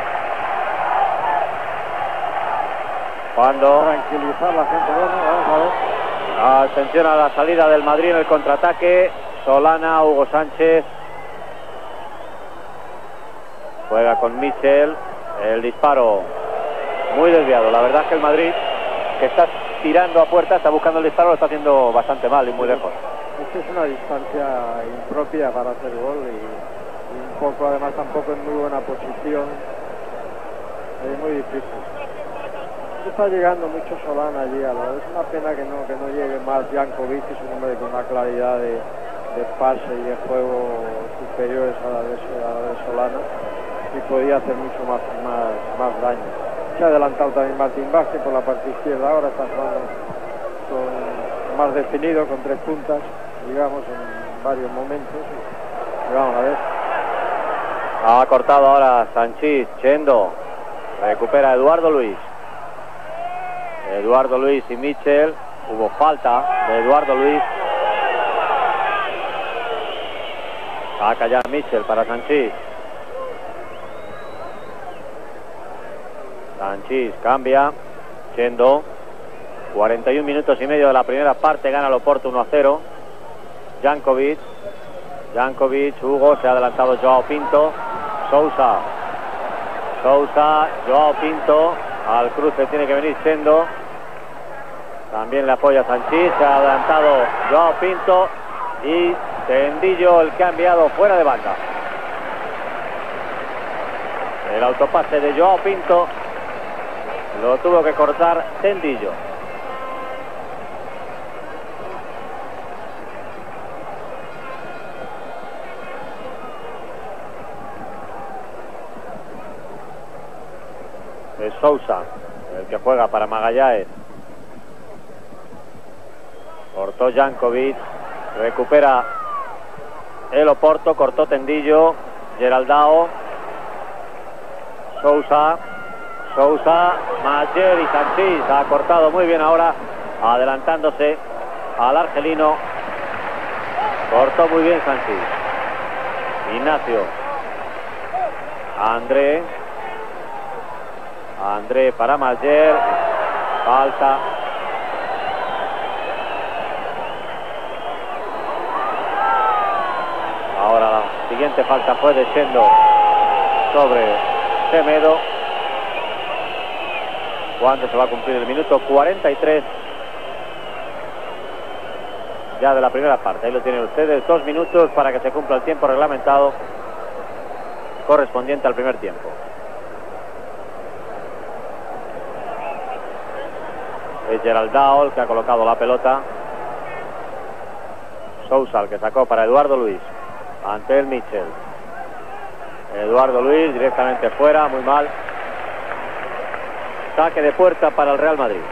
tranquilizar la gente. Bueno, vamos a ver. Atención a la salida del Madrid en el contraataque. Solana, Hugo Sánchez. Juega con Michel. El disparo muy desviado. La verdad es que el Madrid, que está tirando a puerta, está buscando el disparo, lo está haciendo bastante mal y muy lejos. Esta es una distancia impropia para hacer gol y un poco, además, tampoco en muy buena posición. Es muy difícil. Está llegando mucho Solana allí. Es una pena que no llegue más Jankovic, es un hombre con una claridad de pase y de juego superiores a la de Solana, y podía hacer mucho más daño. Se ha adelantado también Martín Vázquez por la parte izquierda, ahora está jugando más definido, con 3 puntas, digamos, en varios momentos. Y vamos a ver. Ha cortado ahora Sanchís. Chendo recupera Eduardo Luis. Eduardo Luis y Michel. Hubo falta de Eduardo Luis. Saca ya Michel para Sanchís. Sanchís cambia. Chendo. 41 minutos y medio de la primera parte. Gana el Oporto 1-0. Jankovic, Hugo. Se ha adelantado Joao Pinto. Sousa, Joao Pinto. Al cruce tiene que venir Chendo. También le apoya Sanchís. Se ha adelantado Joao Pinto. Y Tendillo el que ha enviado fuera de banda. El autopase de Joao Pinto lo tuvo que cortar Tendillo. Es Sousa el que juega para Magallanes. Cortó Jankovic. Recupera el Oporto. Cortó Tendillo. Geraldao. Sousa, Mathieu y Sanchís. Ha cortado muy bien ahora, adelantándose al argelino. Cortó muy bien Sanchís. Ignacio. André para Mathieu. Falta. Ahora la siguiente falta fue de Chendo sobre Semedo. ¿Cuándo se va a cumplir el minuto? 43 ya de la primera parte. Ahí lo tienen ustedes, 2 minutos para que se cumpla el tiempo reglamentado correspondiente al primer tiempo. Es Geraldao el que ha colocado la pelota. Sousa el que sacó para Eduardo Luis. Ante el Michel. Eduardo Luis directamente fuera, muy mal. Saque de puerta para el Real Madrid.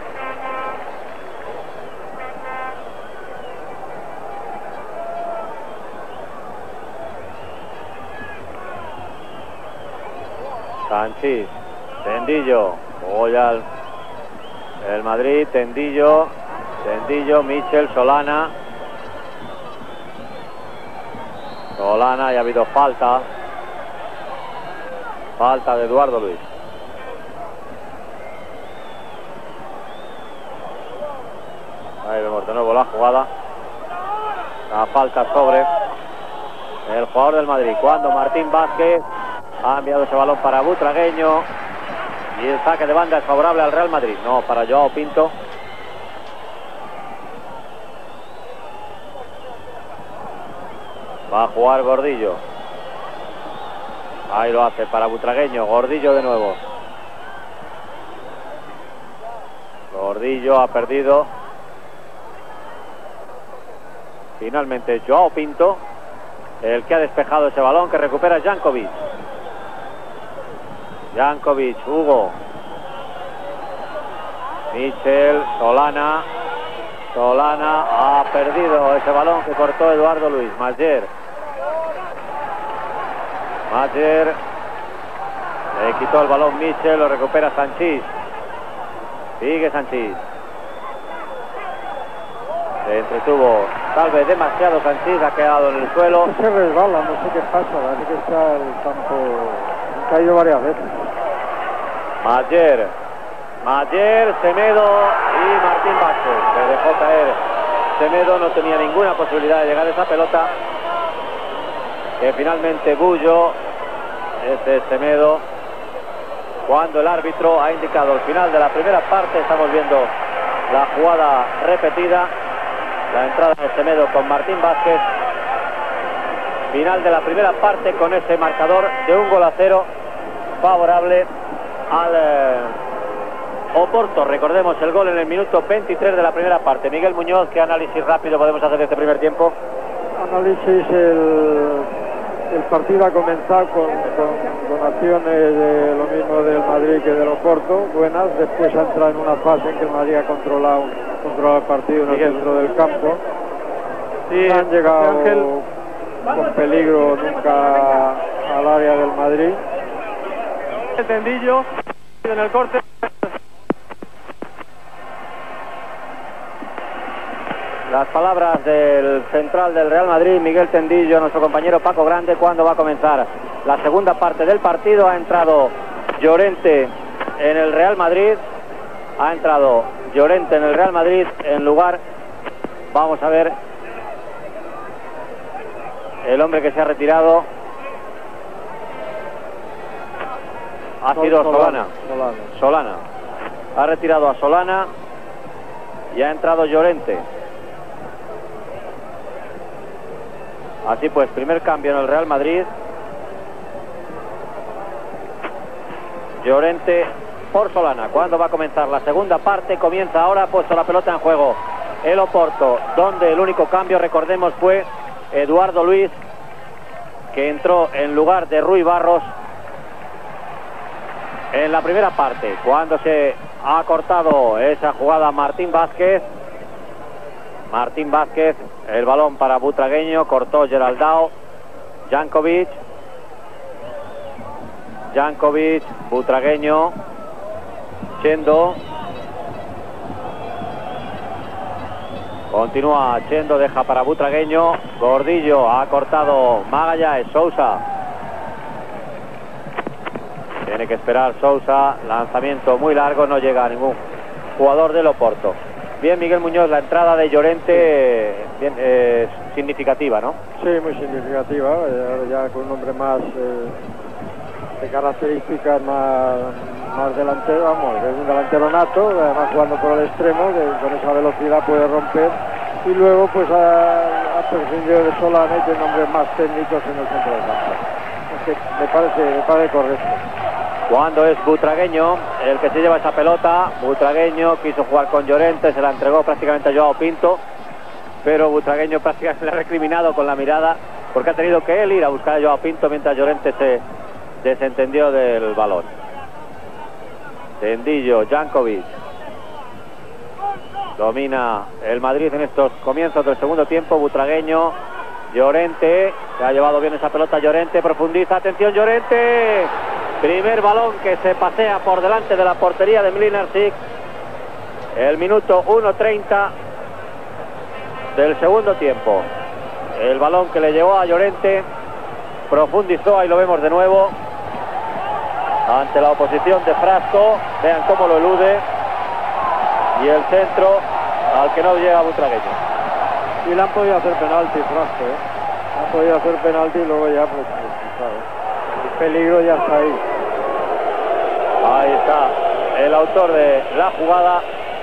Sanchís, Tendillo, Goyal, el Madrid, Tendillo, Michel, Solana, y ha habido falta de Eduardo Luis. Ahí vemos de nuevo la jugada. La falta sobre el jugador del Madrid, cuando Martín Vázquez ha enviado ese balón para Butragueño, y el saque de banda es favorable al Real Madrid. No, para Joao Pinto. Va a jugar Gordillo. Ahí lo hace para Butragueño. Gordillo de nuevo. Gordillo ha perdido. Finalmente Joao Pinto el que ha despejado ese balón, que recupera Jankovic. Hugo. Michel, Solana perdido ese balón que cortó Eduardo Luis. Matller le quitó el balón Michel, lo recupera Sanchís. Sigue Sanchís. Se entretuvo tal vez demasiado Sanchís, ha quedado en el suelo. Se resbala, no sé qué pasa, parece que está el campo, ha caído varias veces. Matller, Semedo y Martín Vázquez. Se dejó caer Semedo, no tenía ninguna posibilidad de llegar a esa pelota. Que finalmente Bullo, este es Semedo. Cuando el árbitro ha indicado el final de la primera parte, estamos viendo la jugada repetida. La entrada de Semedo con Martín Vázquez. Final de la primera parte con ese marcador de 1-0 favorable al Oporto. Recordemos el gol en el minuto 23 de la primera parte. Miguel Muñoz, ¿qué análisis rápido podemos hacer de este primer tiempo? Análisis, el partido ha comenzado con acciones de lo mismo del Madrid que del Oporto, buenas. Después ha entrado en una fase en que el Madrid ha controlado el partido en el centro del campo. Sí, han llegado con peligro nunca al área del Madrid. El Tendillo en el corte. Las palabras del central del Real Madrid, Miguel Tendillo, nuestro compañero Paco Grande. ¿Cuándo va a comenzar la segunda parte del partido? Ha entrado Llorente en el Real Madrid. En lugar, vamos a ver, el hombre que se ha retirado ha sido Solana. Ha retirado a Solana y ha entrado Llorente. Así pues, primer cambio en el Real Madrid. Llorente por Solana. ¿Cuándo va a comenzar la segunda parte? Comienza ahora, ha puesto la pelota en juego el Oporto, donde el único cambio, recordemos, fue Eduardo Luis, que entró en lugar de Rui Barros en la primera parte. Cuando se ha cortado esa jugada Martín Vázquez, el balón para Butragueño, cortó Geraldao, Jankovic, Butragueño, Chendo, continúa Chendo, deja para Butragueño, Gordillo, ha cortado Magallanes, Sousa, tiene que esperar Sousa, lanzamiento muy largo, no llega a ningún jugador del Oporto. Bien, Miguel Muñoz, la entrada de Llorente bien, significativa, ¿no? Sí, muy significativa, ya con un hombre más de características más delantero, vamos, es un delantero nato, además jugando por el extremo, con esa velocidad puede romper, y luego pues ha prescindido de Solana y tiene hombres más técnicos en el centro del campo. Es que me parece correcto. Cuando es Butragueño el que se lleva esa pelota. Butragueño quiso jugar con Llorente, se la entregó prácticamente a Joao Pinto, pero Butragueño prácticamente le ha recriminado con la mirada porque ha tenido que él ir a buscar a Joao Pinto mientras Llorente se desentendió del balón. Tendillo, Jankovic. Domina el Madrid en estos comienzos del segundo tiempo. Butragueño, Llorente, se ha llevado bien esa pelota Llorente, profundiza, atención Llorente. Primer balón que se pasea por delante de la portería de Mlinarczyk. El minuto 1:30 del segundo tiempo. El balón que le llevó a Llorente, profundizó, ahí lo vemos de nuevo, ante la oposición de Frasco. Vean cómo lo elude. Y el centro al que no llega Butragueño. Y le han podido hacer penalti, Frasco, Han podido hacer penalti y luego ya, pues ¿sabes? El peligro ya está ahí. Ahí está el autor de la jugada,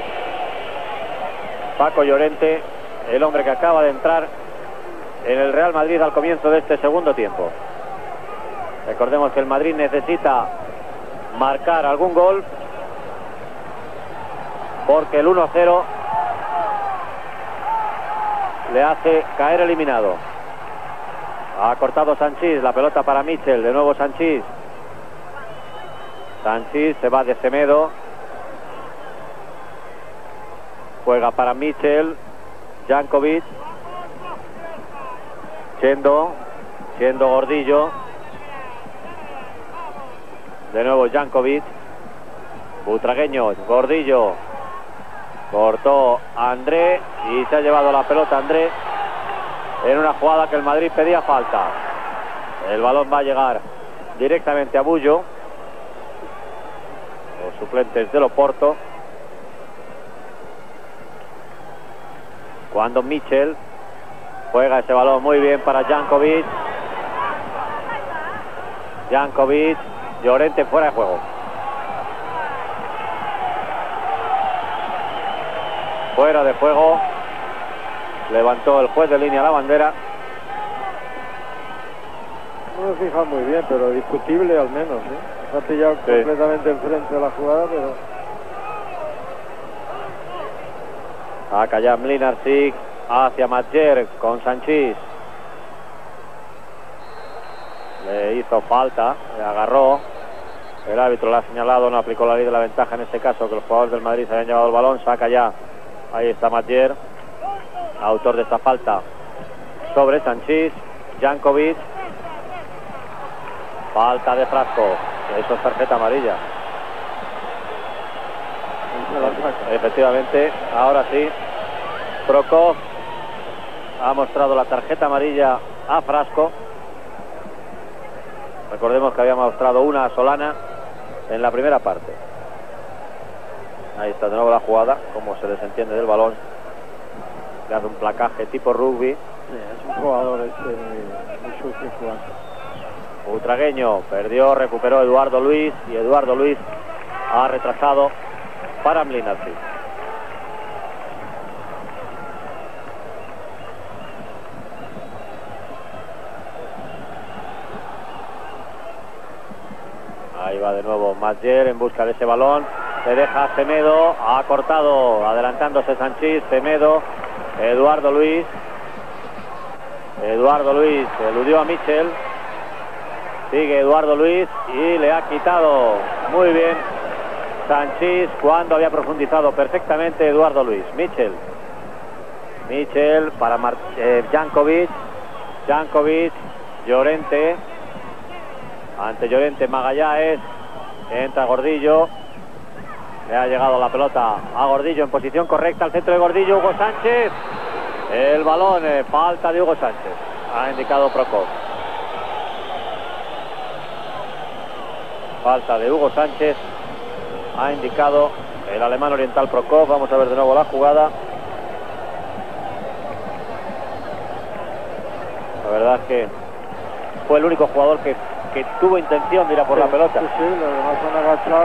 Paco Llorente, el hombre que acaba de entrar en el Real Madrid al comienzo de este segundo tiempo. Recordemos que el Madrid necesita marcar algún gol porque el 1-0 le hace caer eliminado. Ha cortado Sanchís, la pelota para Michel, de nuevo Sanchís. Sanchís se va de Semedo, juega para Michel, Jankovic. Chendo Gordillo. De nuevo Jankovic. Butragueño, Gordillo. Cortó André y se ha llevado la pelota André en una jugada que el Madrid pedía falta. El balón va a llegar directamente a Bullo. Los suplentes del Oporto. Cuando Michel juega ese balón muy bien para Jankovic. Llorente fuera de juego. Fuera de juego. Levantó el juez de línea la bandera. No lo fija muy bien, pero discutible al menos, ¿eh? Se ha pillado completamente enfrente de la jugada, pero... Saca ya Mlinarsik hacia Matjer con Sanchís. Le hizo falta, le agarró. El árbitro le ha señalado, no aplicó la ley de la ventaja en este caso, que los jugadores del Madrid se habían llevado el balón. Saca ya, ahí está Matjer, autor de esta falta sobre Sanchís. Jankovic. Falta de Frasco. Eso es tarjeta amarilla. Efectivamente, ahora sí. Prokop ha mostrado la tarjeta amarilla a Frasco. Recordemos que había mostrado una a Solana en la primera parte. Ahí está de nuevo la jugada, como se desentiende del balón. Le hace un placaje tipo rugby. Sí, es un jugador muy sucio jugando. Butragueño perdió, recuperó Eduardo Luis y Eduardo Luis ha retrasado para Mlinarsik. Ahí va de nuevo Matjer en busca de ese balón. Se deja Semedo, ha cortado, adelantándose Sanchís. Semedo, Eduardo Luis eludió a Michel. Sigue Eduardo Luis y le ha quitado muy bien Sanchís cuando había profundizado perfectamente Eduardo Luis. Michel para Jankovic. Llorente. Ante Llorente Magallanes. Entra Gordillo. Le ha llegado la pelota a Gordillo en posición correcta al centro de Gordillo. Hugo Sánchez. El balón, falta de Hugo Sánchez. Ha indicado Prokop. Falta de Hugo Sánchez. Ha indicado el alemán oriental Prokop. Vamos a ver de nuevo la jugada. La verdad es que fue el único jugador que tuvo intención de ir a por la pelota. Sí, los demás han agachado.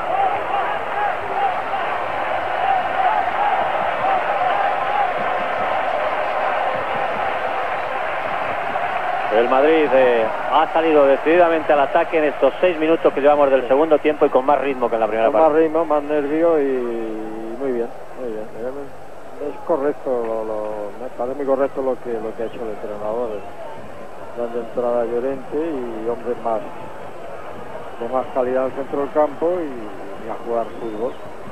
El Madrid ha salido decididamente al ataque en estos 6 minutos que llevamos del segundo tiempo y con más ritmo que en la primera parte. Más ritmo, más nervio y muy bien. Es correcto, me parece muy correcto lo que ha hecho el entrenador, dando entrada a Llorente y hombres de más calidad al centro del campo y a jugar fútbol.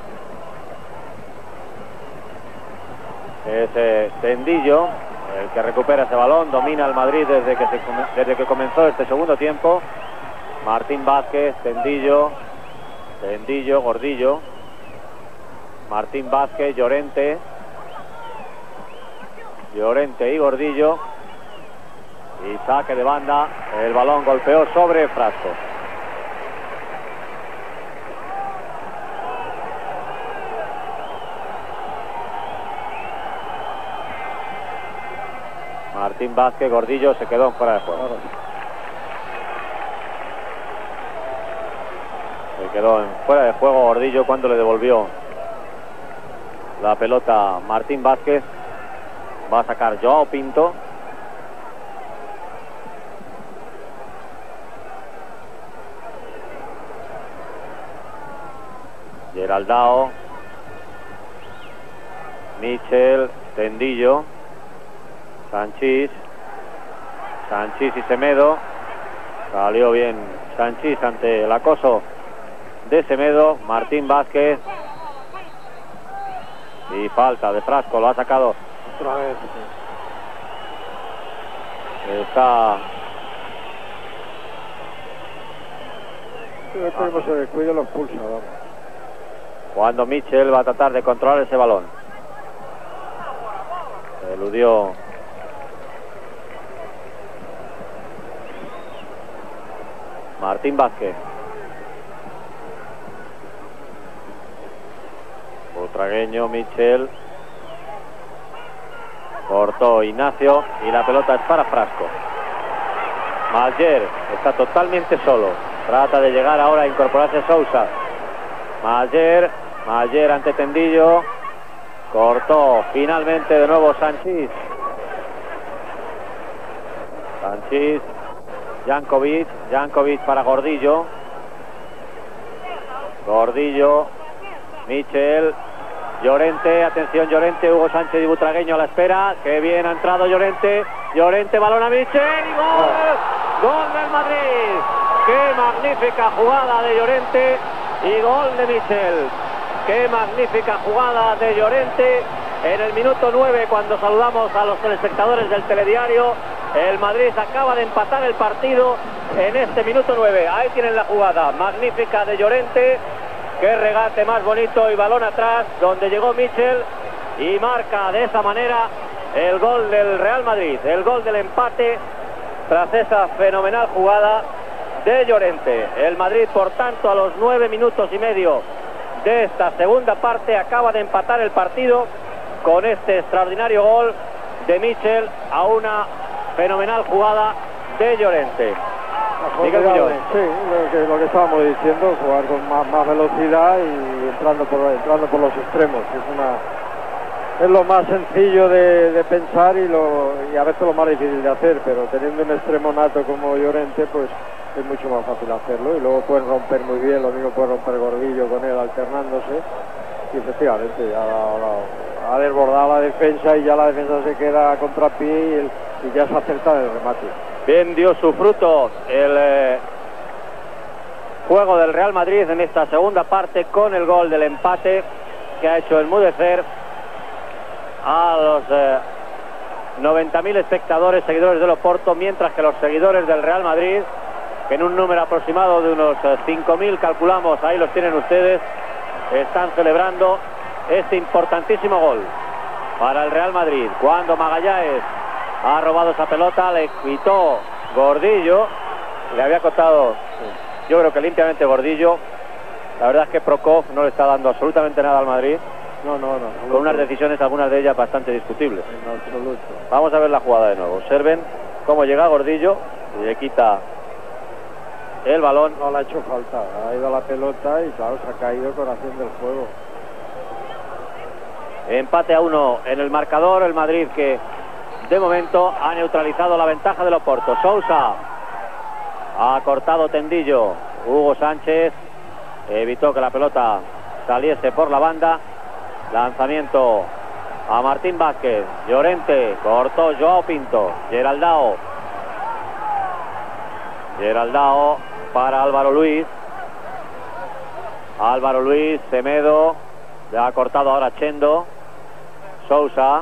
Es Tendillo el que recupera ese balón, domina el Madrid desde que comenzó este segundo tiempo. Martín Vázquez, Tendillo, Gordillo, Martín Vázquez, Llorente y Gordillo. Y saque de banda, el balón golpeó sobre Frasco. Martín Vázquez, Gordillo se quedó fuera de juego. Se quedó fuera de juego Gordillo cuando le devolvió la pelota Martín Vázquez. Va a sacar Joao Pinto. Geraldao, Michel, Tendillo, Sanchís y Semedo. Salió bien Sanchís ante el acoso de Semedo. Martín Vázquez y falta de Frasco, lo ha sacado Otra vez. Está... Esperemos se descuide, lo expulsa, vamos. Cuando Mitchell va a tratar de controlar ese balón. Eludió Martín Vázquez. Butragueño, Mitchell. Cortó Ignacio y la pelota es para Frasco. Matller está totalmente solo. Trata de llegar ahora a incorporarse Sousa. Matller ante Tendillo. Cortó finalmente de nuevo Sanchís. Jankovic para Gordillo. Mitchell. Llorente, atención Llorente, Hugo Sánchez y Butragueño a la espera. Qué bien ha entrado Llorente, balón a Mitchell y gol del Madrid. Qué magnífica jugada de Llorente y gol de Mitchell. Qué magnífica jugada de Llorente en el minuto 9, cuando saludamos a los telespectadores del telediario. El Madrid acaba de empatar el partido en este minuto 9. Ahí tienen la jugada magnífica de Llorente. Qué regate más bonito y balón atrás, donde llegó Mitchell y marca de esa manera el gol del Real Madrid, el gol del empate tras esa fenomenal jugada de Llorente. El Madrid, por tanto, a los 9 minutos y medio de esta segunda parte acaba de empatar el partido con este extraordinario gol de Mitchell a una fenomenal jugada de Llorente. Sí, lo que estábamos diciendo, jugar con más velocidad y entrando por los extremos. Es lo más sencillo de pensar y a veces lo más difícil de hacer, pero teniendo un extremo nato como Llorente, pues es mucho más fácil hacerlo, y luego pueden romper muy bien, lo mismo puede romper Gordillo con él alternándose, y efectivamente ya ha desbordado la defensa y ya la defensa se queda a contrapié y ya se acerta en el remate. Bien dio su fruto el juego del Real Madrid en esta segunda parte con el gol del empate que ha hecho enmudecer a los 90.000 espectadores, seguidores del Oporto, mientras que los seguidores del Real Madrid, que en un número aproximado de unos 5.000 calculamos, ahí los tienen ustedes, están celebrando este importantísimo gol para el Real Madrid. Cuando Magallanes ha robado esa pelota, le quitó Gordillo, le había costado, yo creo que limpiamente Gordillo. La verdad es que Prokop no le está dando absolutamente nada al Madrid. No. Con unas decisiones, algunas de ellas bastante discutibles. En absoluto. Vamos a ver la jugada de nuevo. Observen cómo llega Gordillo y le quita el balón. No le ha hecho falta, ha ido a la pelota y claro, se ha caído con acción del juego. Empate a 1 en el marcador. El Madrid, que de momento ha neutralizado la ventaja del Oporto. Sousa ha cortado Tendillo. Hugo Sánchez evitó que la pelota saliese por la banda. Lanzamiento a Martín Vázquez. Llorente cortó Joao Pinto. Geraldao para Álvaro Luis. Semedo. Ya ha cortado ahora Chendo. Sousa.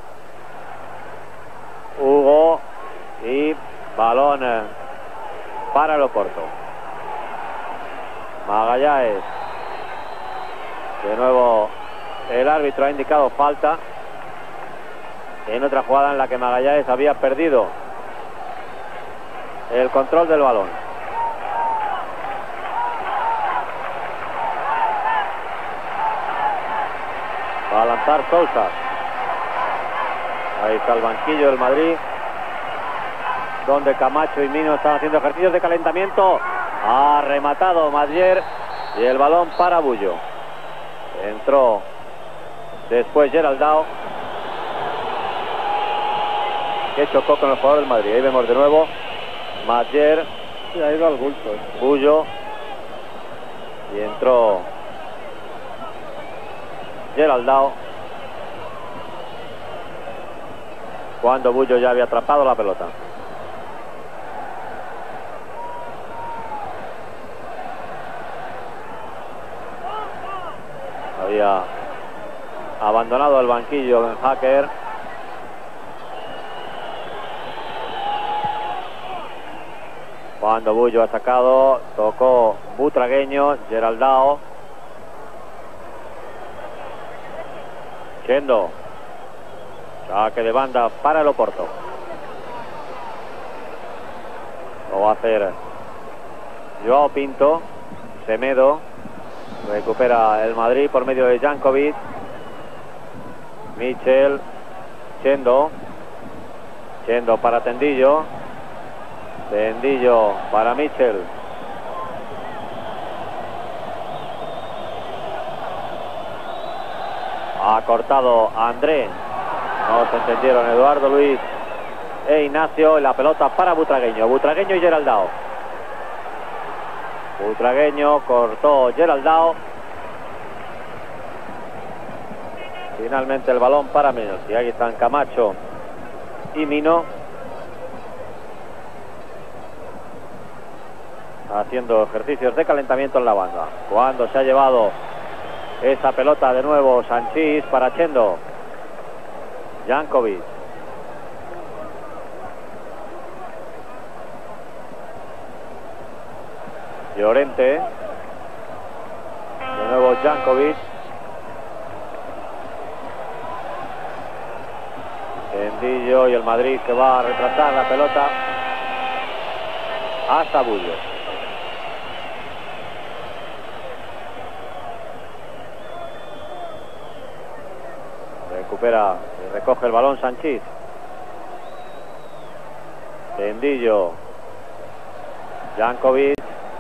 Hugo. Y balón para el Oporto. Magallanes. De nuevo el árbitro ha indicado falta en otra jugada en la que Magallanes había perdido el control del balón. Va a lanzar Sousa. Ahí está el banquillo del Madrid, donde Camacho y Mino están haciendo ejercicios de calentamiento. Ha rematado Matller y el balón para Bullo. Entró después Geraldao, que chocó con el jugador del Madrid. Ahí vemos de nuevo Matller. Sí, ha ido al bulto. Bullo. Y entró Geraldao cuando Bullo ya había atrapado la pelota. Había abandonado el banquillo Ben Hacker Cuando Bullo ha sacado, tocó Butragueño, Geraldao. Chendo. Saque de banda para el Oporto. Lo va a hacer Joao Pinto. Semedo. Recupera el Madrid por medio de Jankovic. Michel. Chendo. Chendo para Tendillo. Tendillo para Michel. Ha cortado a André. No se entendieron Eduardo Luis e Ignacio. La pelota para Butragueño. Butragueño y Geraldao. Butragueño cortó Geraldao. Finalmente el balón para Mino. Y ahí están Camacho y Mino haciendo ejercicios de calentamiento en la banda. Cuando se ha llevado esa pelota de nuevo Sanchís para Chendo. Jankovic. Llorente. De nuevo Jankovic. Tendillo y el Madrid que va a retrasar la pelota hasta Bullo. Recupera y recoge el balón Sanchís. Tendillo. Jankovic.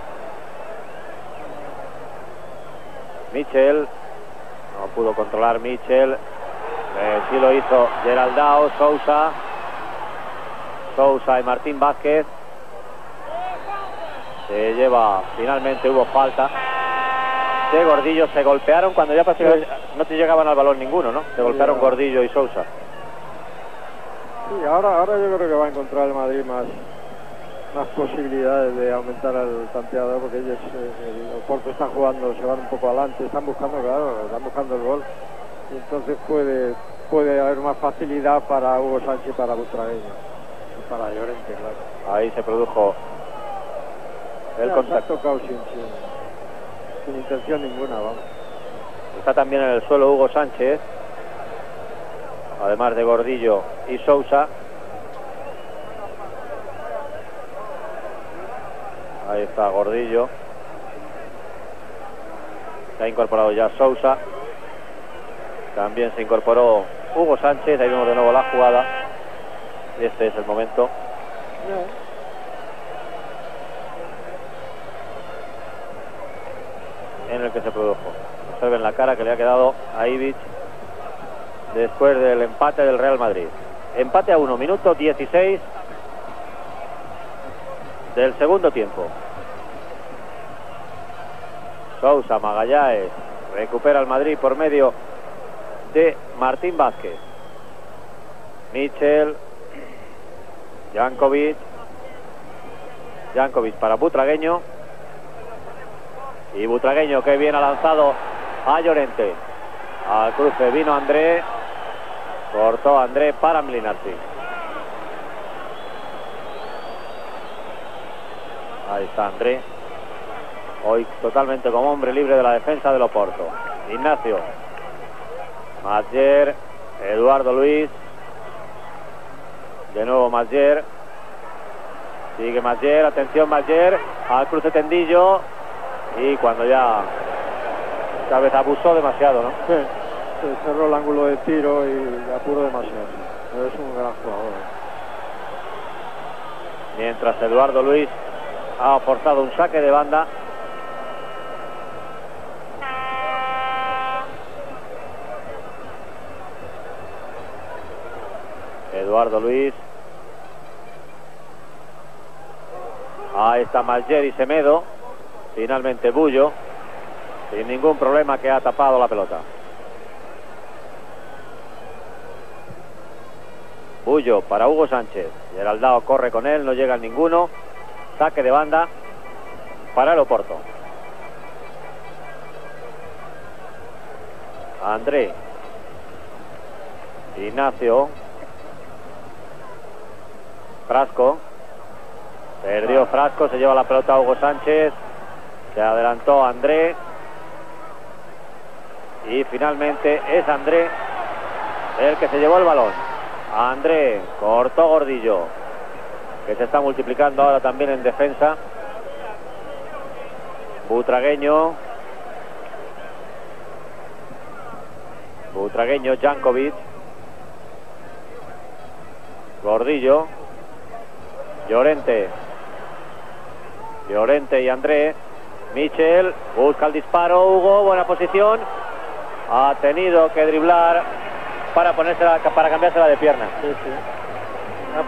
Michel. No pudo controlar Michel. Sí lo hizo Geraldao. Sousa. Sousa y Martín Vázquez. Se lleva, finalmente hubo falta de Gordillo. Se golpearon cuando ya prácticamente no te llegaban al balón ninguno, ¿no? Se golpearon Gordillo y Sousa. Sí, ahora yo creo que va a encontrar el Madrid más posibilidades de aumentar el tanteador, porque ellos, el Oporto está jugando, se van un poco adelante, están buscando el gol, y entonces puede haber más facilidad para Hugo Sánchez y para Butragueño y para Llorente, claro. Ahí se produjo el contacto. Ha tocado sin intención ninguna, vamos. Está también en el suelo Hugo Sánchez, además de Gordillo y Sousa. Ahí está Gordillo. Se ha incorporado ya Sousa. También se incorporó Hugo Sánchez. Ahí vemos de nuevo la jugada. Este es el momento. En el que se produjo. Observen la cara que le ha quedado a Ivic después del empate del Real Madrid. Empate a 1, minuto 16 del segundo tiempo. Sousa, Magallanes, recupera el Madrid por medio de Martín Vázquez. Michel, Jankovic para Butragueño. Y Butragueño que bien ha lanzado a Llorente. Al cruce vino André. Cortó André para Mlinarski. Ahí está André. Hoy totalmente como hombre libre de la defensa del Oporto. Ignacio. Mathieu. Eduardo Luis. De nuevo Mathieu. Sigue Mathieu. Atención Mathieu. Al cruce Tendillo. Y cuando ya Chávez abusó demasiado, ¿no? Sí, se cerró el ángulo de tiro y apuró demasiado. Pero es un gran jugador. Mientras Eduardo Luis ha forzado un saque de banda. Eduardo Luis. Ahí está Mathieu y Semedo. Finalmente Bullo, sin ningún problema, que ha tapado la pelota. Bullo para Hugo Sánchez. Geraldao corre con él, no llega ninguno. Saque de banda para el Oporto. André. Ignacio. Frasco. Perdió Frasco, se lleva la pelota Hugo Sánchez. Se adelantó André. Y finalmente es André el que se llevó el balón. André cortó Gordillo, que se está multiplicando ahora también en defensa. Butragueño, Jankovic, Gordillo, Llorente y André. Michel busca el disparo. Hugo, buena posición. Ha tenido que driblar para cambiársela de pierna. Sí. Ha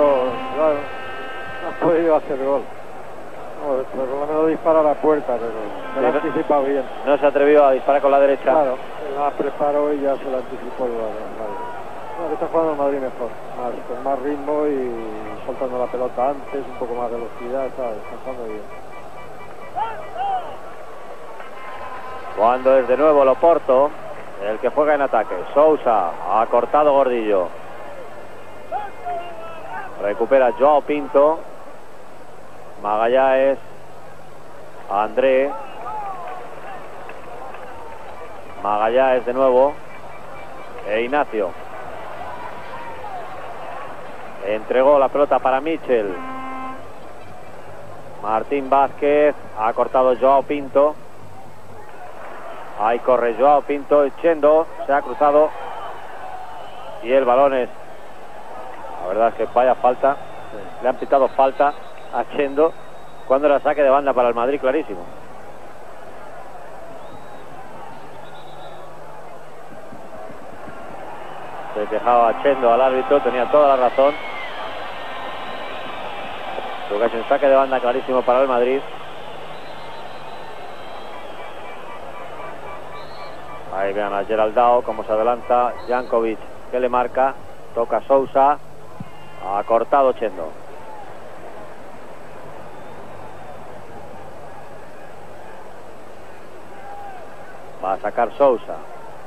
podido hacer gol. No, por lo menos dispara a la puerta, pero se la anticipa bien. No se atrevió a disparar con la derecha. Claro, la preparó y ya se la anticipó el Madrid. No, está jugando el Madrid mejor, con más ritmo y soltando la pelota antes, un poco más de velocidad, está jugando bien. Cuando es de nuevo Loporto el que juega en ataque. Sousa ha cortado Gordillo. Recupera Joao Pinto. Magallanes. André. Magallanes de nuevo. E Ignacio. Entregó la pelota para Michel. Martín Vázquez. Ha cortado Joao Pinto. Ahí corre Joao Pinto. Chendo se ha cruzado. Y el balón es... La verdad es que vaya falta. Le han pitado falta a Chendo cuando era saque de banda para el Madrid, clarísimo. Se quejaba Chendo al árbitro, tenía toda la razón. Creo que es un saque de banda clarísimo para el Madrid. Ahí vean a Geraldao cómo se adelanta. Jankovic que le marca. Toca Sousa. Ha cortado Chendo. Va a sacar Sousa.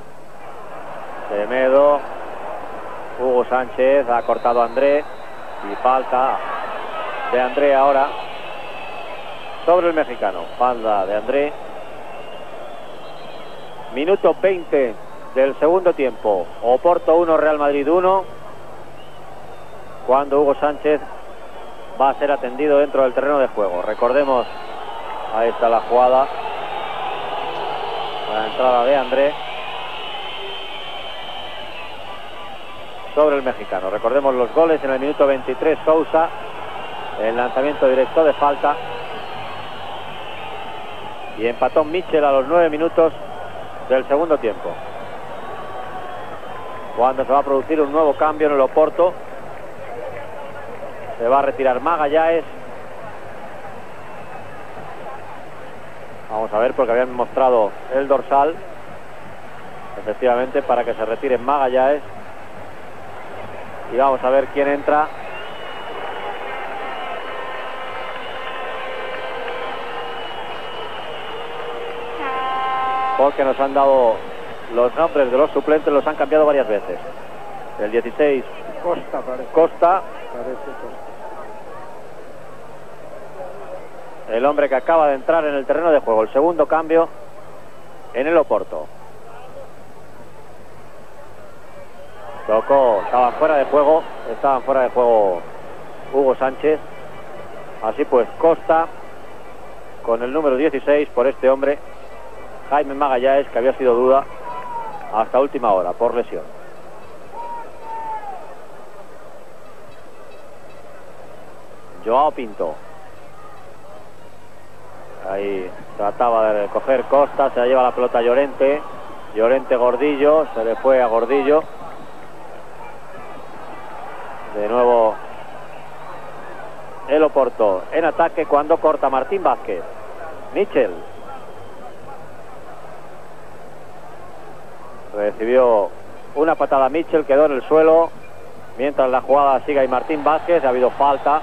Semedo. Hugo Sánchez. Ha cortado André. Y falta de André ahora sobre el mexicano. Falta de André. Minuto 20 del segundo tiempo. Oporto 1, Real Madrid 1. Cuando Hugo Sánchez va a ser atendido dentro del terreno de juego. Recordemos, ahí está la jugada. La entrada de André sobre el mexicano. Recordemos los goles en el minuto 23. Sousa, el lanzamiento directo de falta. Y empató Michel a los 9 minutos del segundo tiempo, cuando se va a producir un nuevo cambio en el Oporto. Se va a retirar Magallanes. Vamos a ver, porque habían mostrado el dorsal, efectivamente, para que se retire Magallanes. Y vamos a ver quién entra. Porque nos han dado los nombres de los suplentes, los han cambiado varias veces. El 16 Costa, parece. Costa. Parece Costa. El hombre que acaba de entrar en el terreno de juego. El segundo cambio en el Oporto. Tocó, estaban fuera de juego Hugo Sánchez. Así pues, Costa con el número 16 por este hombre, Jaime Magallanes, que había sido duda hasta última hora por lesión. Joao Pinto. Ahí trataba de coger Costa, se la lleva la pelota Llorente. Llorente Gordillo, se le fue a Gordillo. De nuevo el Oporto en ataque cuando corta Martín Vázquez. Michel recibió una patada. Michel quedó en el suelo mientras la jugada sigue. Y Martín Vázquez, ha habido falta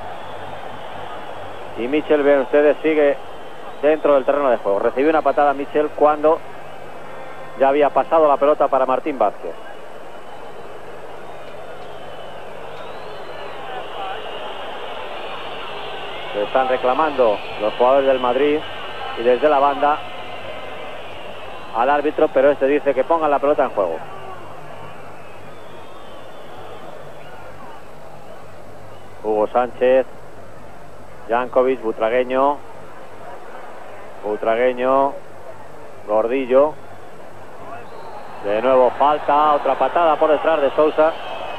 y Michel, ven ustedes, sigue dentro del terreno de juego. Recibió una patada Michel cuando ya había pasado la pelota para Martín Vázquez. Se están reclamando los jugadores del Madrid y desde la banda al árbitro, pero este dice que pongan la pelota en juego. Hugo Sánchez, Jankovic, Butragueño, Gordillo. De nuevo falta, otra patada por detrás de Sousa.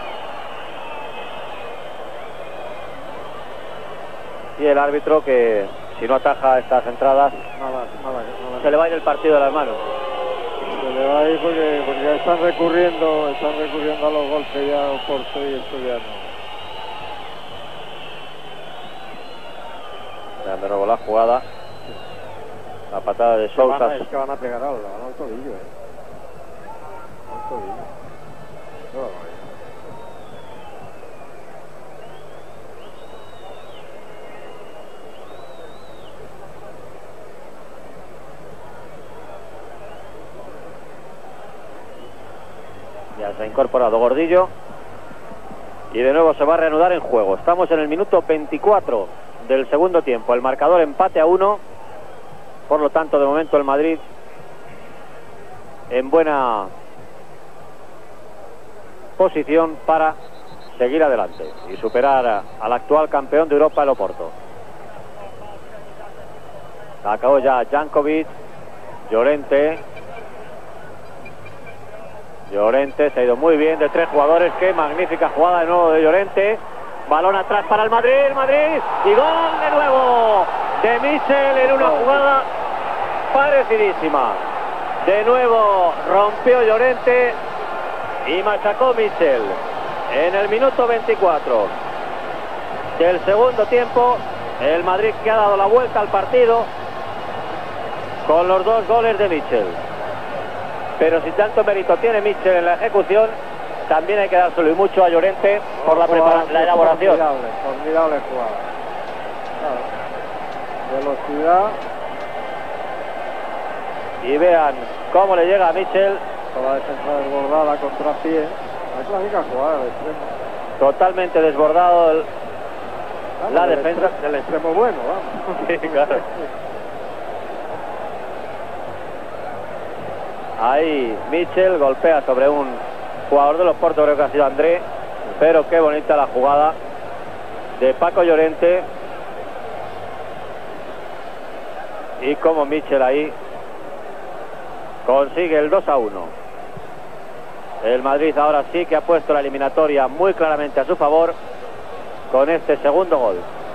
Y el árbitro, que si no ataja estas entradas, se le va a ir el partido de las manos. Se le va a ir porque ya están recurriendo a los golpes ya Oporto, y esto ya no. Vean de nuevo la jugada. La patada de Sousa. Es que van a pegar al tobillo, Al tobillo. No, ya se ha incorporado Gordillo. Y de nuevo se va a reanudar en juego. Estamos en el minuto 24 del segundo tiempo. El marcador empate a 1. Por lo tanto, de momento el Madrid en buena posición para seguir adelante y superar al actual campeón de Europa, el Oporto. Acabó ya Jankovic. Llorente se ha ido muy bien de tres jugadores. Qué magnífica jugada de nuevo de Llorente. Balón atrás para el Madrid, y gol de nuevo de Michel en una jugada parecidísima. De nuevo rompió Llorente y machacó Michel en el minuto 24 del segundo tiempo. El Madrid, que ha dado la vuelta al partido con los dos goles de Michel. Pero si tanto mérito tiene Michel en la ejecución, también hay que dárselo y mucho a Llorente por la elaboración. Formidable jugada. Velocidad. Y vean cómo le llega a Michel. Toda la defensa desbordada contra pie. La clásica jugada del extremo. Totalmente desbordado la defensa. Del extremo bueno, vamos. Sí, claro. Ahí Michel golpea sobre un jugador de los Oporto, creo que ha sido André, pero qué bonita la jugada de Paco Llorente. Y como Michel ahí consigue el 2-1. El Madrid ahora sí que ha puesto la eliminatoria muy claramente a su favor con este segundo gol.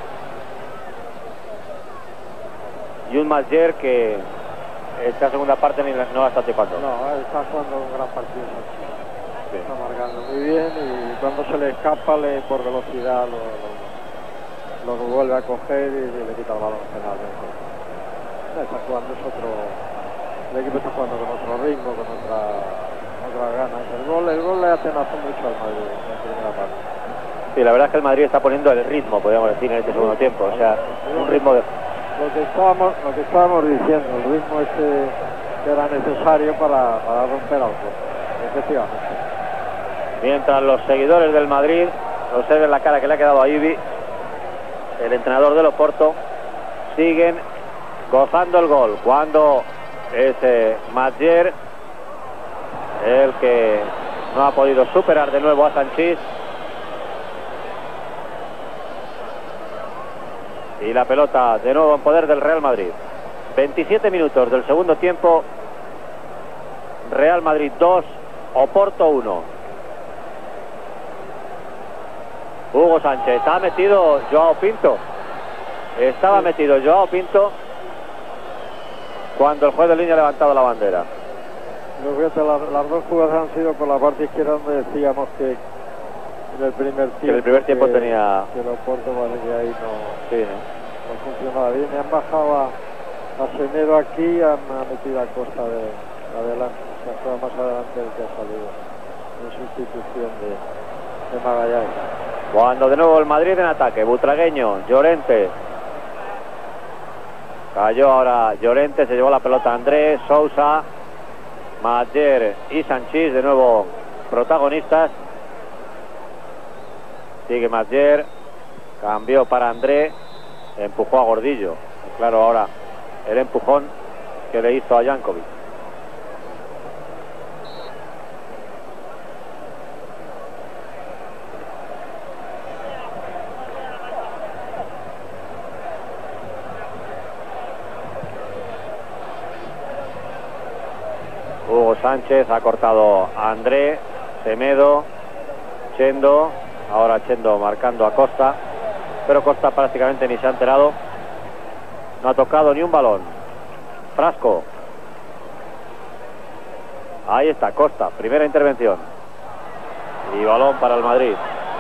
Y un Mathieu que esta segunda parte no la está tipando. No, está jugando un gran partido. Sí. Está marcando muy bien, y cuando se le escapa, por velocidad lo vuelve a coger y le quita el balón penalmente. Está jugando el equipo está jugando con otro ritmo, con otras ganas. El gol le atenazó mucho al Madrid en la primera parte. Sí, la verdad es que el Madrid está poniendo el ritmo, podríamos decir, en este segundo tiempo. O sea, un ritmo de... Lo que estábamos diciendo, el ritmo que era necesario para romper al juego, efectivamente. Mientras los seguidores del Madrid observen la cara que le ha quedado a Ibi, el entrenador del Oporto, siguen gozando el gol. Cuando es Mathieu el que no ha podido superar de nuevo a Sanchís. Y la pelota de nuevo en poder del Real Madrid. 27 minutos del segundo tiempo. Real Madrid 2, Oporto 1. Hugo Sánchez. Estaba metido Joao Pinto. Estaba metido Joao Pinto cuando el juez de línea ha levantado la bandera. Las dos jugadas han sido por la parte izquierda, donde decíamos que en el primer tiempo tenía... que el Oporto que ahí no funcionaba bien. Y han bajado a Semedo aquí y han metido a Costa de adelante. Se ha jugado más adelante el que ha salido en sustitución de Magallanes. Cuando de nuevo el Madrid en ataque. Butragueño, Llorente. Cayó ahora Llorente, se llevó la pelota Andrés, Sousa, Mathieu y Sanchís, de nuevo protagonistas. Sigue Mathieu, cambió para André, empujó a Gordillo. Claro, ahora el empujón que le hizo a Jankovic. Hugo Sánchez ha cortado a André, Semedo, Chendo, ahora Chendo marcando a Costa, pero Costa prácticamente ni se ha enterado, no ha tocado ni un balón. Frasco, ahí está Costa, primera intervención y balón para el Madrid.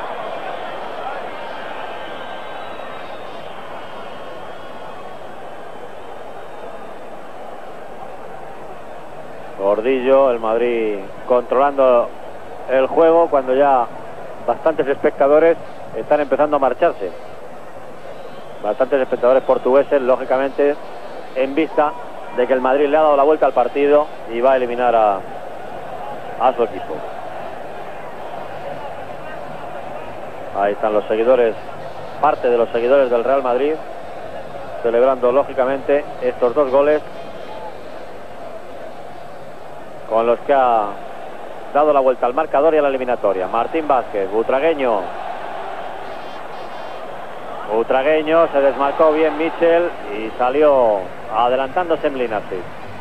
Gordillo, el Madrid controlando el juego cuando ya bastantes espectadores están empezando a marcharse. Bastantes espectadores portugueses, lógicamente, en vista de que el Madrid le ha dado la vuelta al partido y va a eliminar a su equipo. Ahí están los seguidores, parte de los seguidores del Real Madrid, celebrando lógicamente estos dos goles con los que ha dado la vuelta al marcador y a la eliminatoria. Martín Vázquez, butragueño, se desmarcó bien Mitchell y salió adelantándose en Mlinarsky.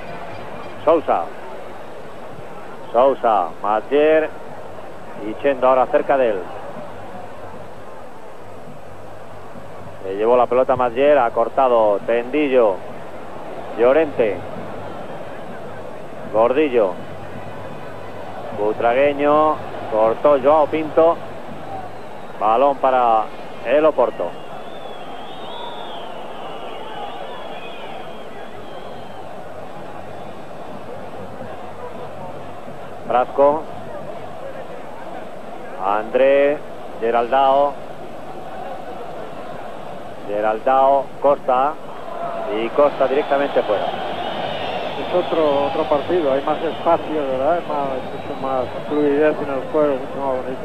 Sousa, Mathieu y Chendo ahora cerca de él. Se llevó la pelota Mathieu, ha cortado Tendillo, Llorente, Gordillo, butragueño, cortó Joao Pinto, balón para el Oporto. Frasco, André, Geraldao, Costa y Costa directamente fuera. Es otro partido, hay más espacio, ¿verdad? Mucho más fluidez en el juego, mucho más bonito.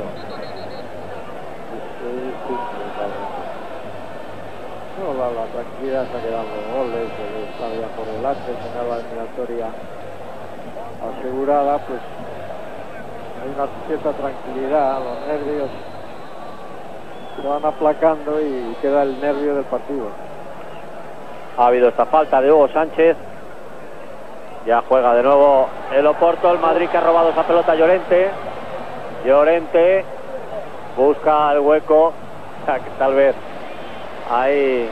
No, la tranquilidad se ha quedado los goles, está ya por delante, tener la eliminatoria asegurada, pues hay una cierta tranquilidad, los nervios se van aplacando y queda el nervio del partido. Ha habido esta falta de Hugo Sánchez. Ya juega de nuevo el Oporto, el Madrid que ha robado esa pelota a Llorente. Llorente busca el hueco, que tal vez ahí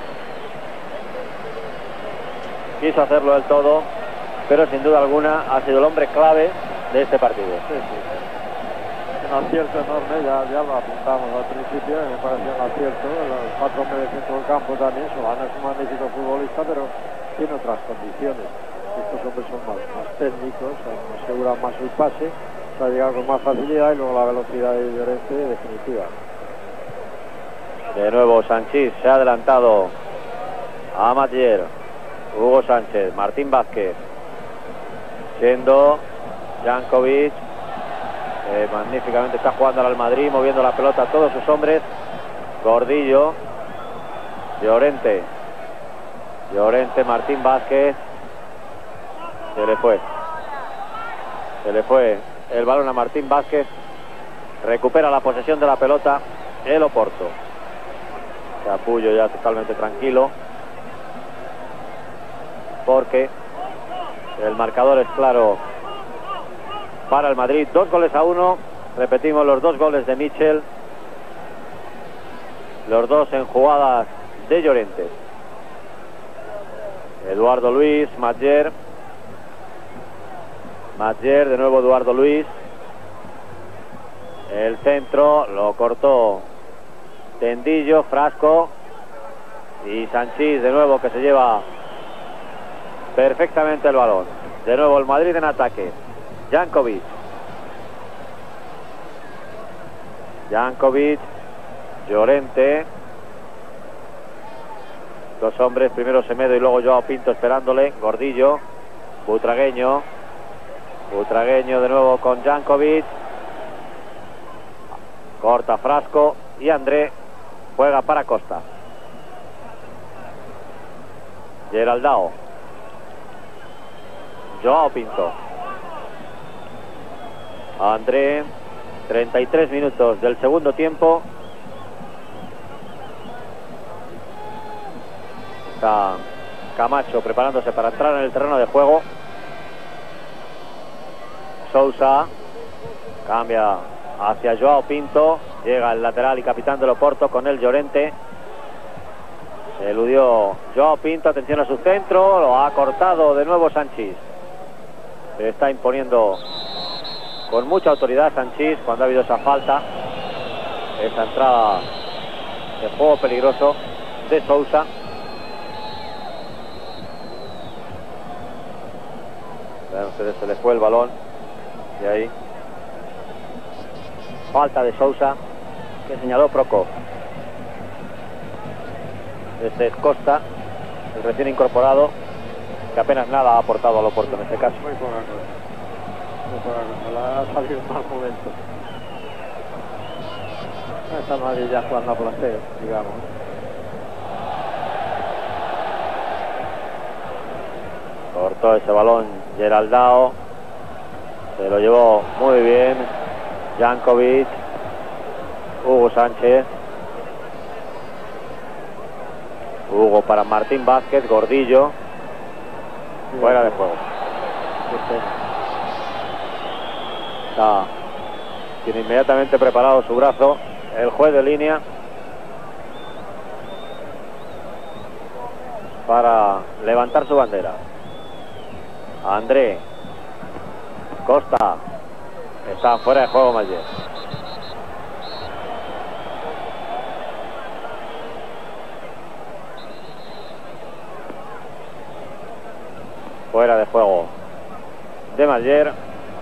quiso hacerlo del todo, pero sin duda alguna ha sido el hombre clave de este partido. Sí. Un acierto enorme, ya lo apuntamos al principio, me pareció un acierto. Los 4 hombres de centro del campo también, Solano es un magnífico futbolista, pero tiene otras condiciones. Estos hombres son más técnicos, aseguran más el pase, se ha llegado con más facilidad y luego la velocidad de Llorente definitiva. De nuevo Sanchís se ha adelantado a Mathieu, Hugo Sánchez, Martín Vázquez, Chendo, Jankovic, magníficamente está jugando al Madrid, moviendo la pelota a todos sus hombres. Gordillo, Llorente, Martín Vázquez. Se le fue el balón a Martín Vázquez. Recupera la posesión de la pelota el Oporto. Capullo ya totalmente tranquilo, porque el marcador es claro para el Madrid. 2-1. Repetimos, los 2 goles de Mitchell, los 2 en jugadas de Llorente. Eduardo Luis, Mathieu, de nuevo Eduardo Luis. El centro lo cortó Tendillo, Frasco y Sanchís de nuevo, que se lleva perfectamente el balón. De nuevo el Madrid en ataque. Jankovic, Llorente, 2 hombres, primero Semedo y luego Joao Pinto esperándole. Gordillo, butragueño de nuevo con Jankovic, corta Frasco y André juega para Costa. Geraldao. Joao Pinto. André. 33 minutos del segundo tiempo. Está Camacho preparándose para entrar en el terreno de juego. Sousa cambia hacia Joao Pinto. Llega el lateral y capitán del Oporto con el Llorente. Eludió Joao Pinto. Atención a su centro. Lo ha cortado de nuevo Sanchís. Se está imponiendo con mucha autoridad Sanchís cuando ha habido esa falta. Esa entrada de juego peligroso de Sousa. Vean ustedes, se le fue el balón. Y ahí falta de Sousa que señaló Prokop. Este es Costa, el recién incorporado, que apenas nada ha aportado al Oporto en este caso. Muy poca cosa. La ha salido en mal momento. Esta Madrid ya jugando a placer, digamos. Cortó ese balón Geraldao. Se lo llevó muy bien Jankovic. Hugo Sánchez. Hugo para Martín Vázquez. Gordillo. Fuera de juego. Tiene inmediatamente preparado su brazo el juez de línea para levantar su bandera. André. Costa. Está fuera de juego Mayer. Fuera de juego de Mayer.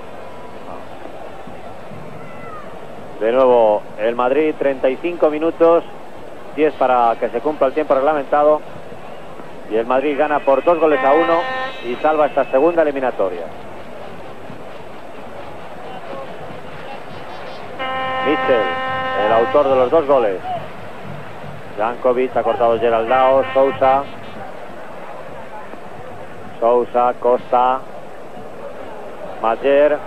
De nuevo el Madrid, 35 minutos, 10 para que se cumpla el tiempo reglamentado. Y el Madrid gana por 2-1 y salva esta segunda eliminatoria. Mitchell, el autor de los 2 goles. Jankovic ha cortado Geraldao. Sousa. Sousa, Costa. Mayer.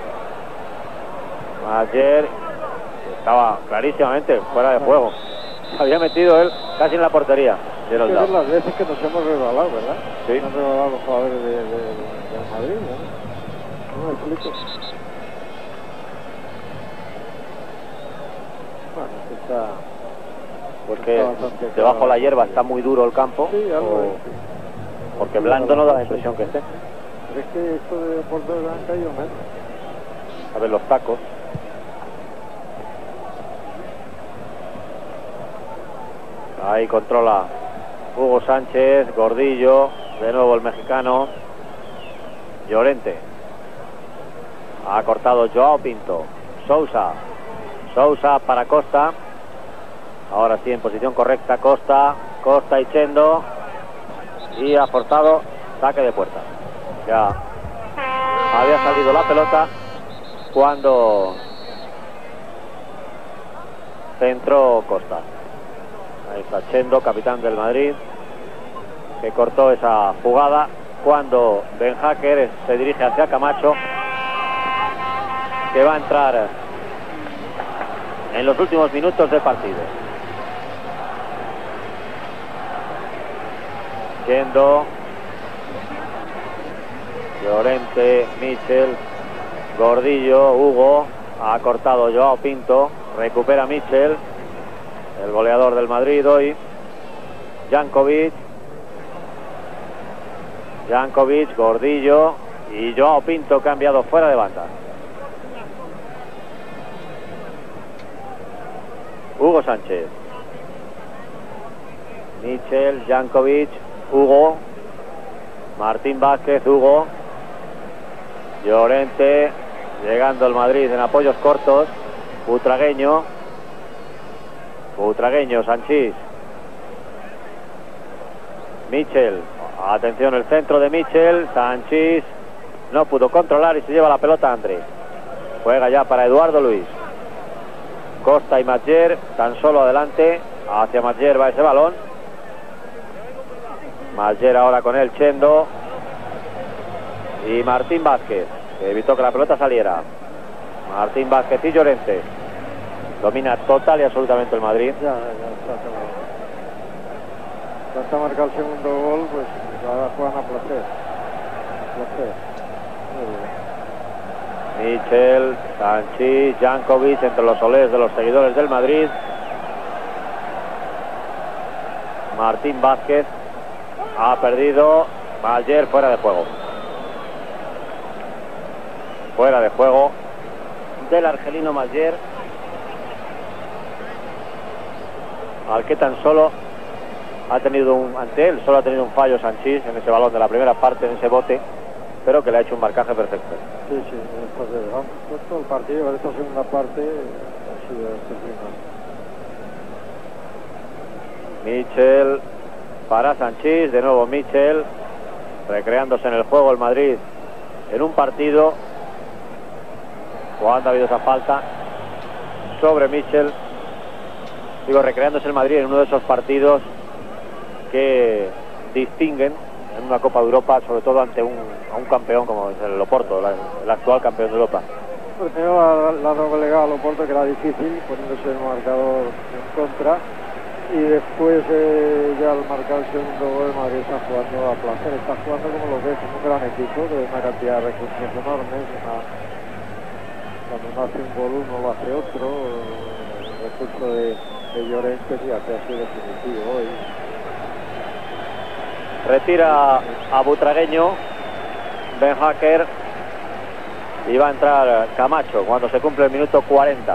Estaba clarísimamente fuera de juego. Se había metido él casi en la portería. Geraldao. Es las veces que nos hemos resbalado, ¿verdad? Sí. Nos han resbalado los jugadores del Madrid, ¿no? No me explico. Bueno, está... Porque debajo de la hierba está muy duro el campo. Sí, algo porque blando no da la impresión que esté. Pero es que esto de porteros han caído menos. A ver los tacos. Ahí controla Hugo Sánchez. Gordillo. De nuevo el mexicano. Llorente. Ha cortado Joao Pinto. Sousa. Sousa para Costa. Ahora sí en posición correcta Costa. Costa y Chendo. Y ha forzado saque de puerta. Ya había salido la pelota cuando centró Costa. Ahí está Chendo, capitán del Madrid, que cortó esa jugada cuando Ben Hacker se dirige hacia Camacho, que va a entrar en los últimos minutos del partido. Chendo, Llorente, Mitchell, Gordillo, Hugo. Ha cortado Joao Pinto. Recupera Mitchell, el goleador del Madrid hoy. Jankovic, Gordillo y Joao Pinto, cambiado fuera de banda. Hugo Sánchez, Mitchell, Jankovic, Hugo, Martín Vázquez, Hugo, Llorente, llegando el Madrid en apoyos cortos. Butragueño, Sanchís, Mitchell, atención el centro de Mitchell. Sanchís no pudo controlar y se lleva la pelota André. Juega ya para Eduardo Luis. Costa y Mayer tan solo adelante. Hacia Mayer va ese balón. Matller ahora con él, Chendo. Y Martín Vázquez, que evitó que la pelota saliera. Martín Vázquez y Llorente. Domina total y absolutamente el Madrid. Ya está marcado el segundo gol, pues ahora juegan a placer. Michel, Sanchís, Jankovic, entre los olés de los seguidores del Madrid. Martín Vázquez ha perdido. Matller fuera de juego. Fuera de juego del argelino Matller, al que tan solo ha tenido ante él solo ha tenido un fallo Sanchís en ese balón de la primera parte, en ese bote, pero que le ha hecho un marcaje perfecto. Sí, todo el partido de esta segunda parte ha sido excepcional. Michel para Sanchís, de nuevo Michel, recreándose en el juego el Madrid en un partido cuando ha habido esa falta sobre Michel. Digo, recreándose el Madrid en uno de esos partidos que distinguen en una Copa de Europa, sobre todo ante un campeón como es el Oporto, el actual campeón de Europa. Primero la doblegada al Oporto, que era difícil, poniéndose el marcador en contra, y después ya al marcar el segundo gol, el Madrid está jugando a placer, está jugando como lo que es, un gran equipo, de una cantidad de recursos enormes. Cuando no hace un gol uno lo hace otro. El recurso de Llorente ya que ha sido definitivo hoy. Retira a Butragueño Ben Hacker y va a entrar Camacho cuando se cumple el minuto 40.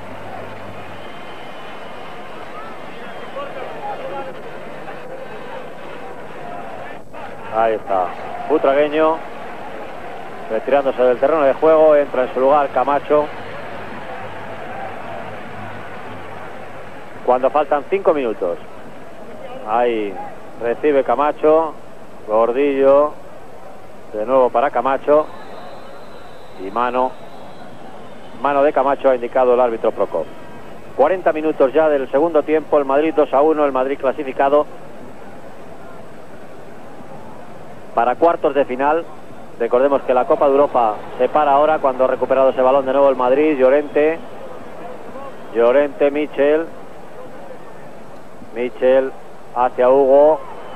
Ahí está Butragueño retirándose del terreno de juego. Entra en su lugar Camacho cuando faltan 5 minutos. Ahí recibe Camacho, Gordillo, de nuevo para Camacho, y mano de Camacho ha indicado el árbitro Procop. 40 minutos ya del segundo tiempo, el Madrid 2-1, el Madrid clasificado para cuartos de final. Recordemos que la Copa de Europa se para ahora cuando ha recuperado ese balón de nuevo el Madrid. Llorente, Michel hacia Hugo,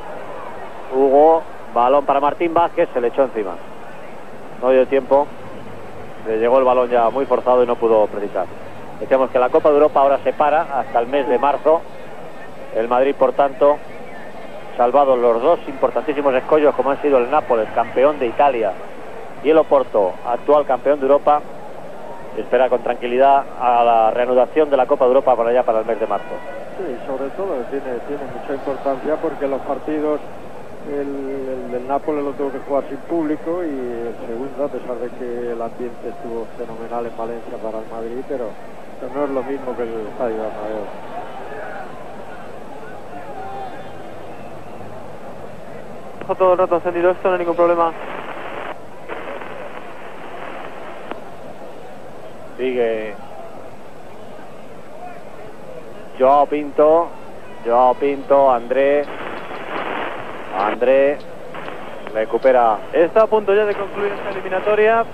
balón para Martín Vázquez, se le echó encima, no dio tiempo, le llegó el balón ya muy forzado y no pudo precisar. Decíamos que la Copa de Europa ahora se para hasta el mes de marzo. El Madrid, por tanto, salvados los dos importantísimos escollos como han sido el Nápoles, campeón de Italia, y el Oporto, actual campeón de Europa, espera con tranquilidad a la reanudación de la Copa de Europa para allá para el mes de marzo. Sí, sobre todo tiene mucha importancia porque los partidos, el del Nápoles lo tuvo que jugar sin público, y el segundo, a pesar de que el ambiente estuvo fenomenal en Valencia para el Madrid, pero no es lo mismo que el Estadio Bernabéu. Todo el rato encendido esto, no hay ningún problema. Sigue Joao Pinto, André recupera. Está a punto ya de concluir esta eliminatoria.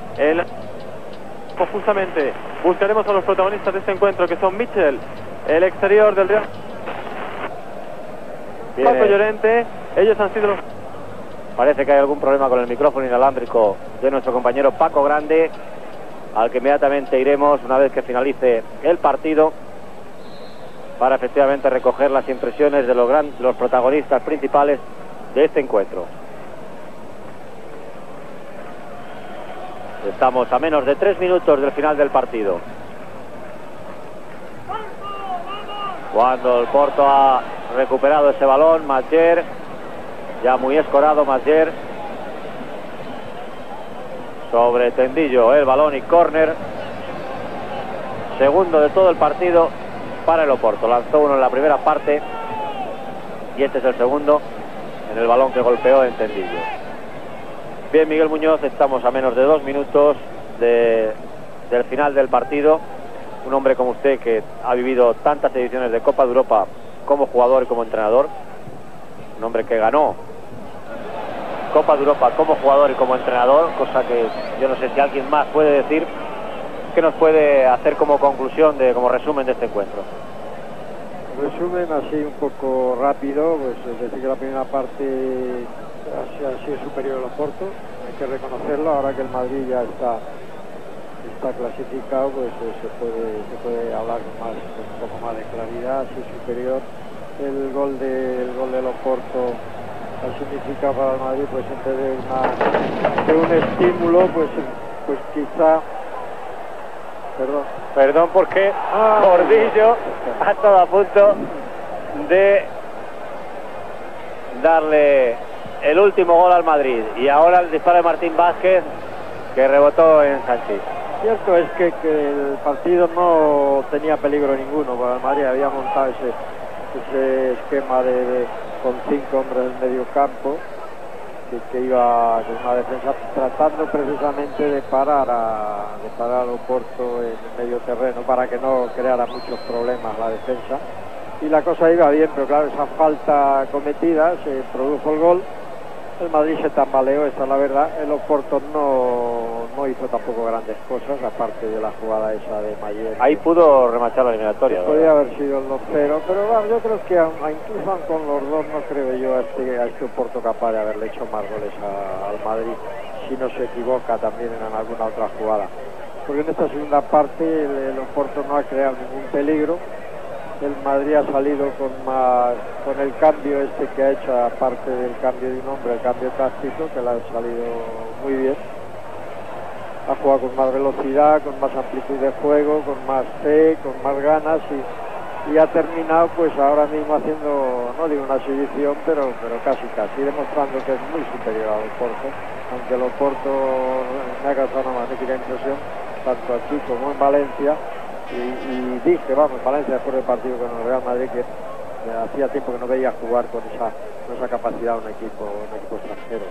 Justamente buscaremos a los protagonistas de este encuentro, que son Michel, el exterior del Real, Paco Llorente. Ellos han sido los... Parece que hay algún problema con el micrófono inalámbrico de nuestro compañero Paco Grande, al que inmediatamente iremos una vez que finalice el partido para efectivamente recoger las impresiones de los protagonistas principales de este encuentro. Estamos a menos de 3 minutos del final del partido, cuando el Porto ha recuperado ese balón. Matller, ya muy escorado, Matller sobre Tendillo, el balón y córner, segundo de todo el partido para el Oporto. Lanzó uno en la primera parte y este es el segundo en el balón que golpeó en Tendillo. Bien, Miguel Muñoz, estamos a menos de 2 minutos del final del partido. Un hombre como usted, que ha vivido tantas ediciones de Copa de Europa como jugador y como entrenador, un hombre que ganó Copa de Europa como jugador y como entrenador, cosa que yo no sé si alguien más puede decir. ¿Qué nos puede hacer como conclusión, como resumen de este encuentro? Resumen así un poco rápido, pues es decir que la primera parte ha sido superior al Oporto, hay que reconocerlo. Ahora que el Madrid ya está clasificado, pues se puede hablar con un poco más de claridad, así superior. El gol del Oporto ha significado para el Madrid, pues en vez de un estímulo, pues quizá... Perdón porque Gordillo ha estado a punto de darle el último gol al Madrid, y ahora el disparo de Martín Vázquez, que rebotó en Sánchez. Cierto es que el partido no tenía peligro ninguno, porque el Madrid había montado ese esquema con 5 hombres en medio campo, que iba con una defensa tratando precisamente de parar al Oporto en el medio terreno para que no creara muchos problemas la defensa, y la cosa iba bien, pero claro, esa falta cometida, se produjo el gol, el Madrid se tambaleó, esa es la verdad. El Oporto no hizo tampoco grandes cosas, aparte de la jugada esa de Mayer. Ahí pudo remachar la eliminatoria. Podría haber sido el 2-0, pero bueno, yo creo que incluso con los dos no creo yo a este Oporto capaz de haberle hecho más goles al Madrid, si no se equivoca también en alguna otra jugada. Porque en esta segunda parte el Oporto no ha creado ningún peligro. El Madrid ha salido con el cambio que ha hecho, aparte del cambio de un hombre, el cambio táctico, que le ha salido muy bien. Ha jugado con más velocidad, con más amplitud de juego, con más fe, con más ganas, y ha terminado pues ahora mismo haciendo, no digo una exhibición, pero casi, demostrando que es muy superior al Oporto, aunque el Oporto me ha causado una magnífica impresión, tanto aquí como en Valencia. Y dije, en Valencia, después del partido con el Real Madrid, que hacía tiempo que no veía jugar con esa capacidad un equipo extranjero.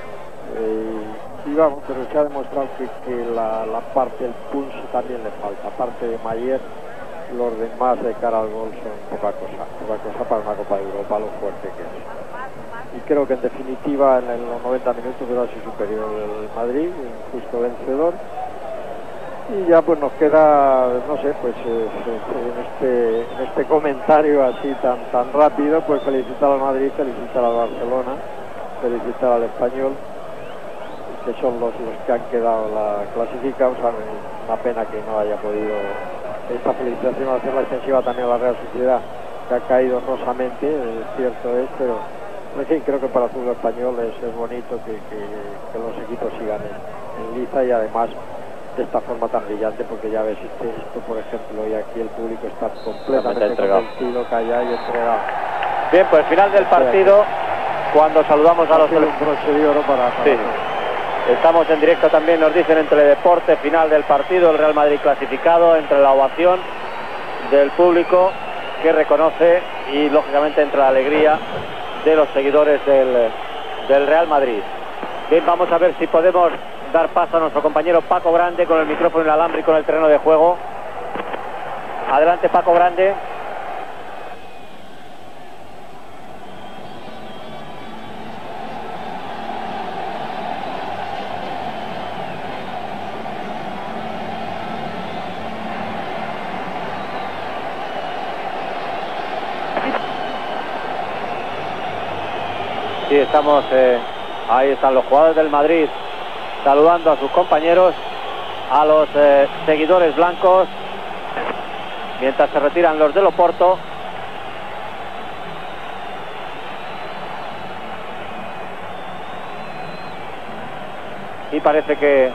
Pero se ha demostrado que la parte, el pulso también le falta. Aparte de Mayer, los demás de cara al gol son poca cosa para una Copa de Europa, lo fuerte que es. Y creo que en definitiva en los 90 minutos era así superior el Madrid, un justo vencedor. Y ya pues nos queda, no sé, pues en este comentario así tan rápido, pues felicitar al Madrid, felicitar al Barcelona, felicitar al Español, que son los que han quedado clasificados. Una pena que no haya podido esta felicitación hacerla extensiva también a la Real Sociedad, que ha caído honrosamente, cierto es, pero en fin, creo que para el fútbol español es bonito que los equipos sigan en liza, y además de esta forma tan brillante, porque ya ves esto por ejemplo, y aquí el público está completamente convencido, callado y entregado. Bien, pues final del partido, cuando saludamos a los... Un broche de oro para sí. Estamos en directo también, nos dicen en Teledeporte, final del partido, el Real Madrid clasificado, entre la ovación del público que reconoce y lógicamente entre la alegría de los seguidores del Real Madrid. Bien, vamos a ver si podemos dar paso a nuestro compañero Paco Grande con el micrófono inalámbrico en el terreno de juego. Adelante, Paco Grande. Sí, estamos, ahí están los jugadores del Madrid saludando a sus compañeros, a los seguidores blancos, mientras se retiran los del Oporto. Y parece que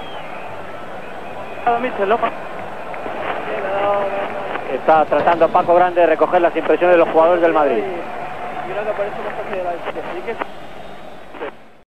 está tratando Paco Grande de recoger las impresiones de los jugadores del Madrid.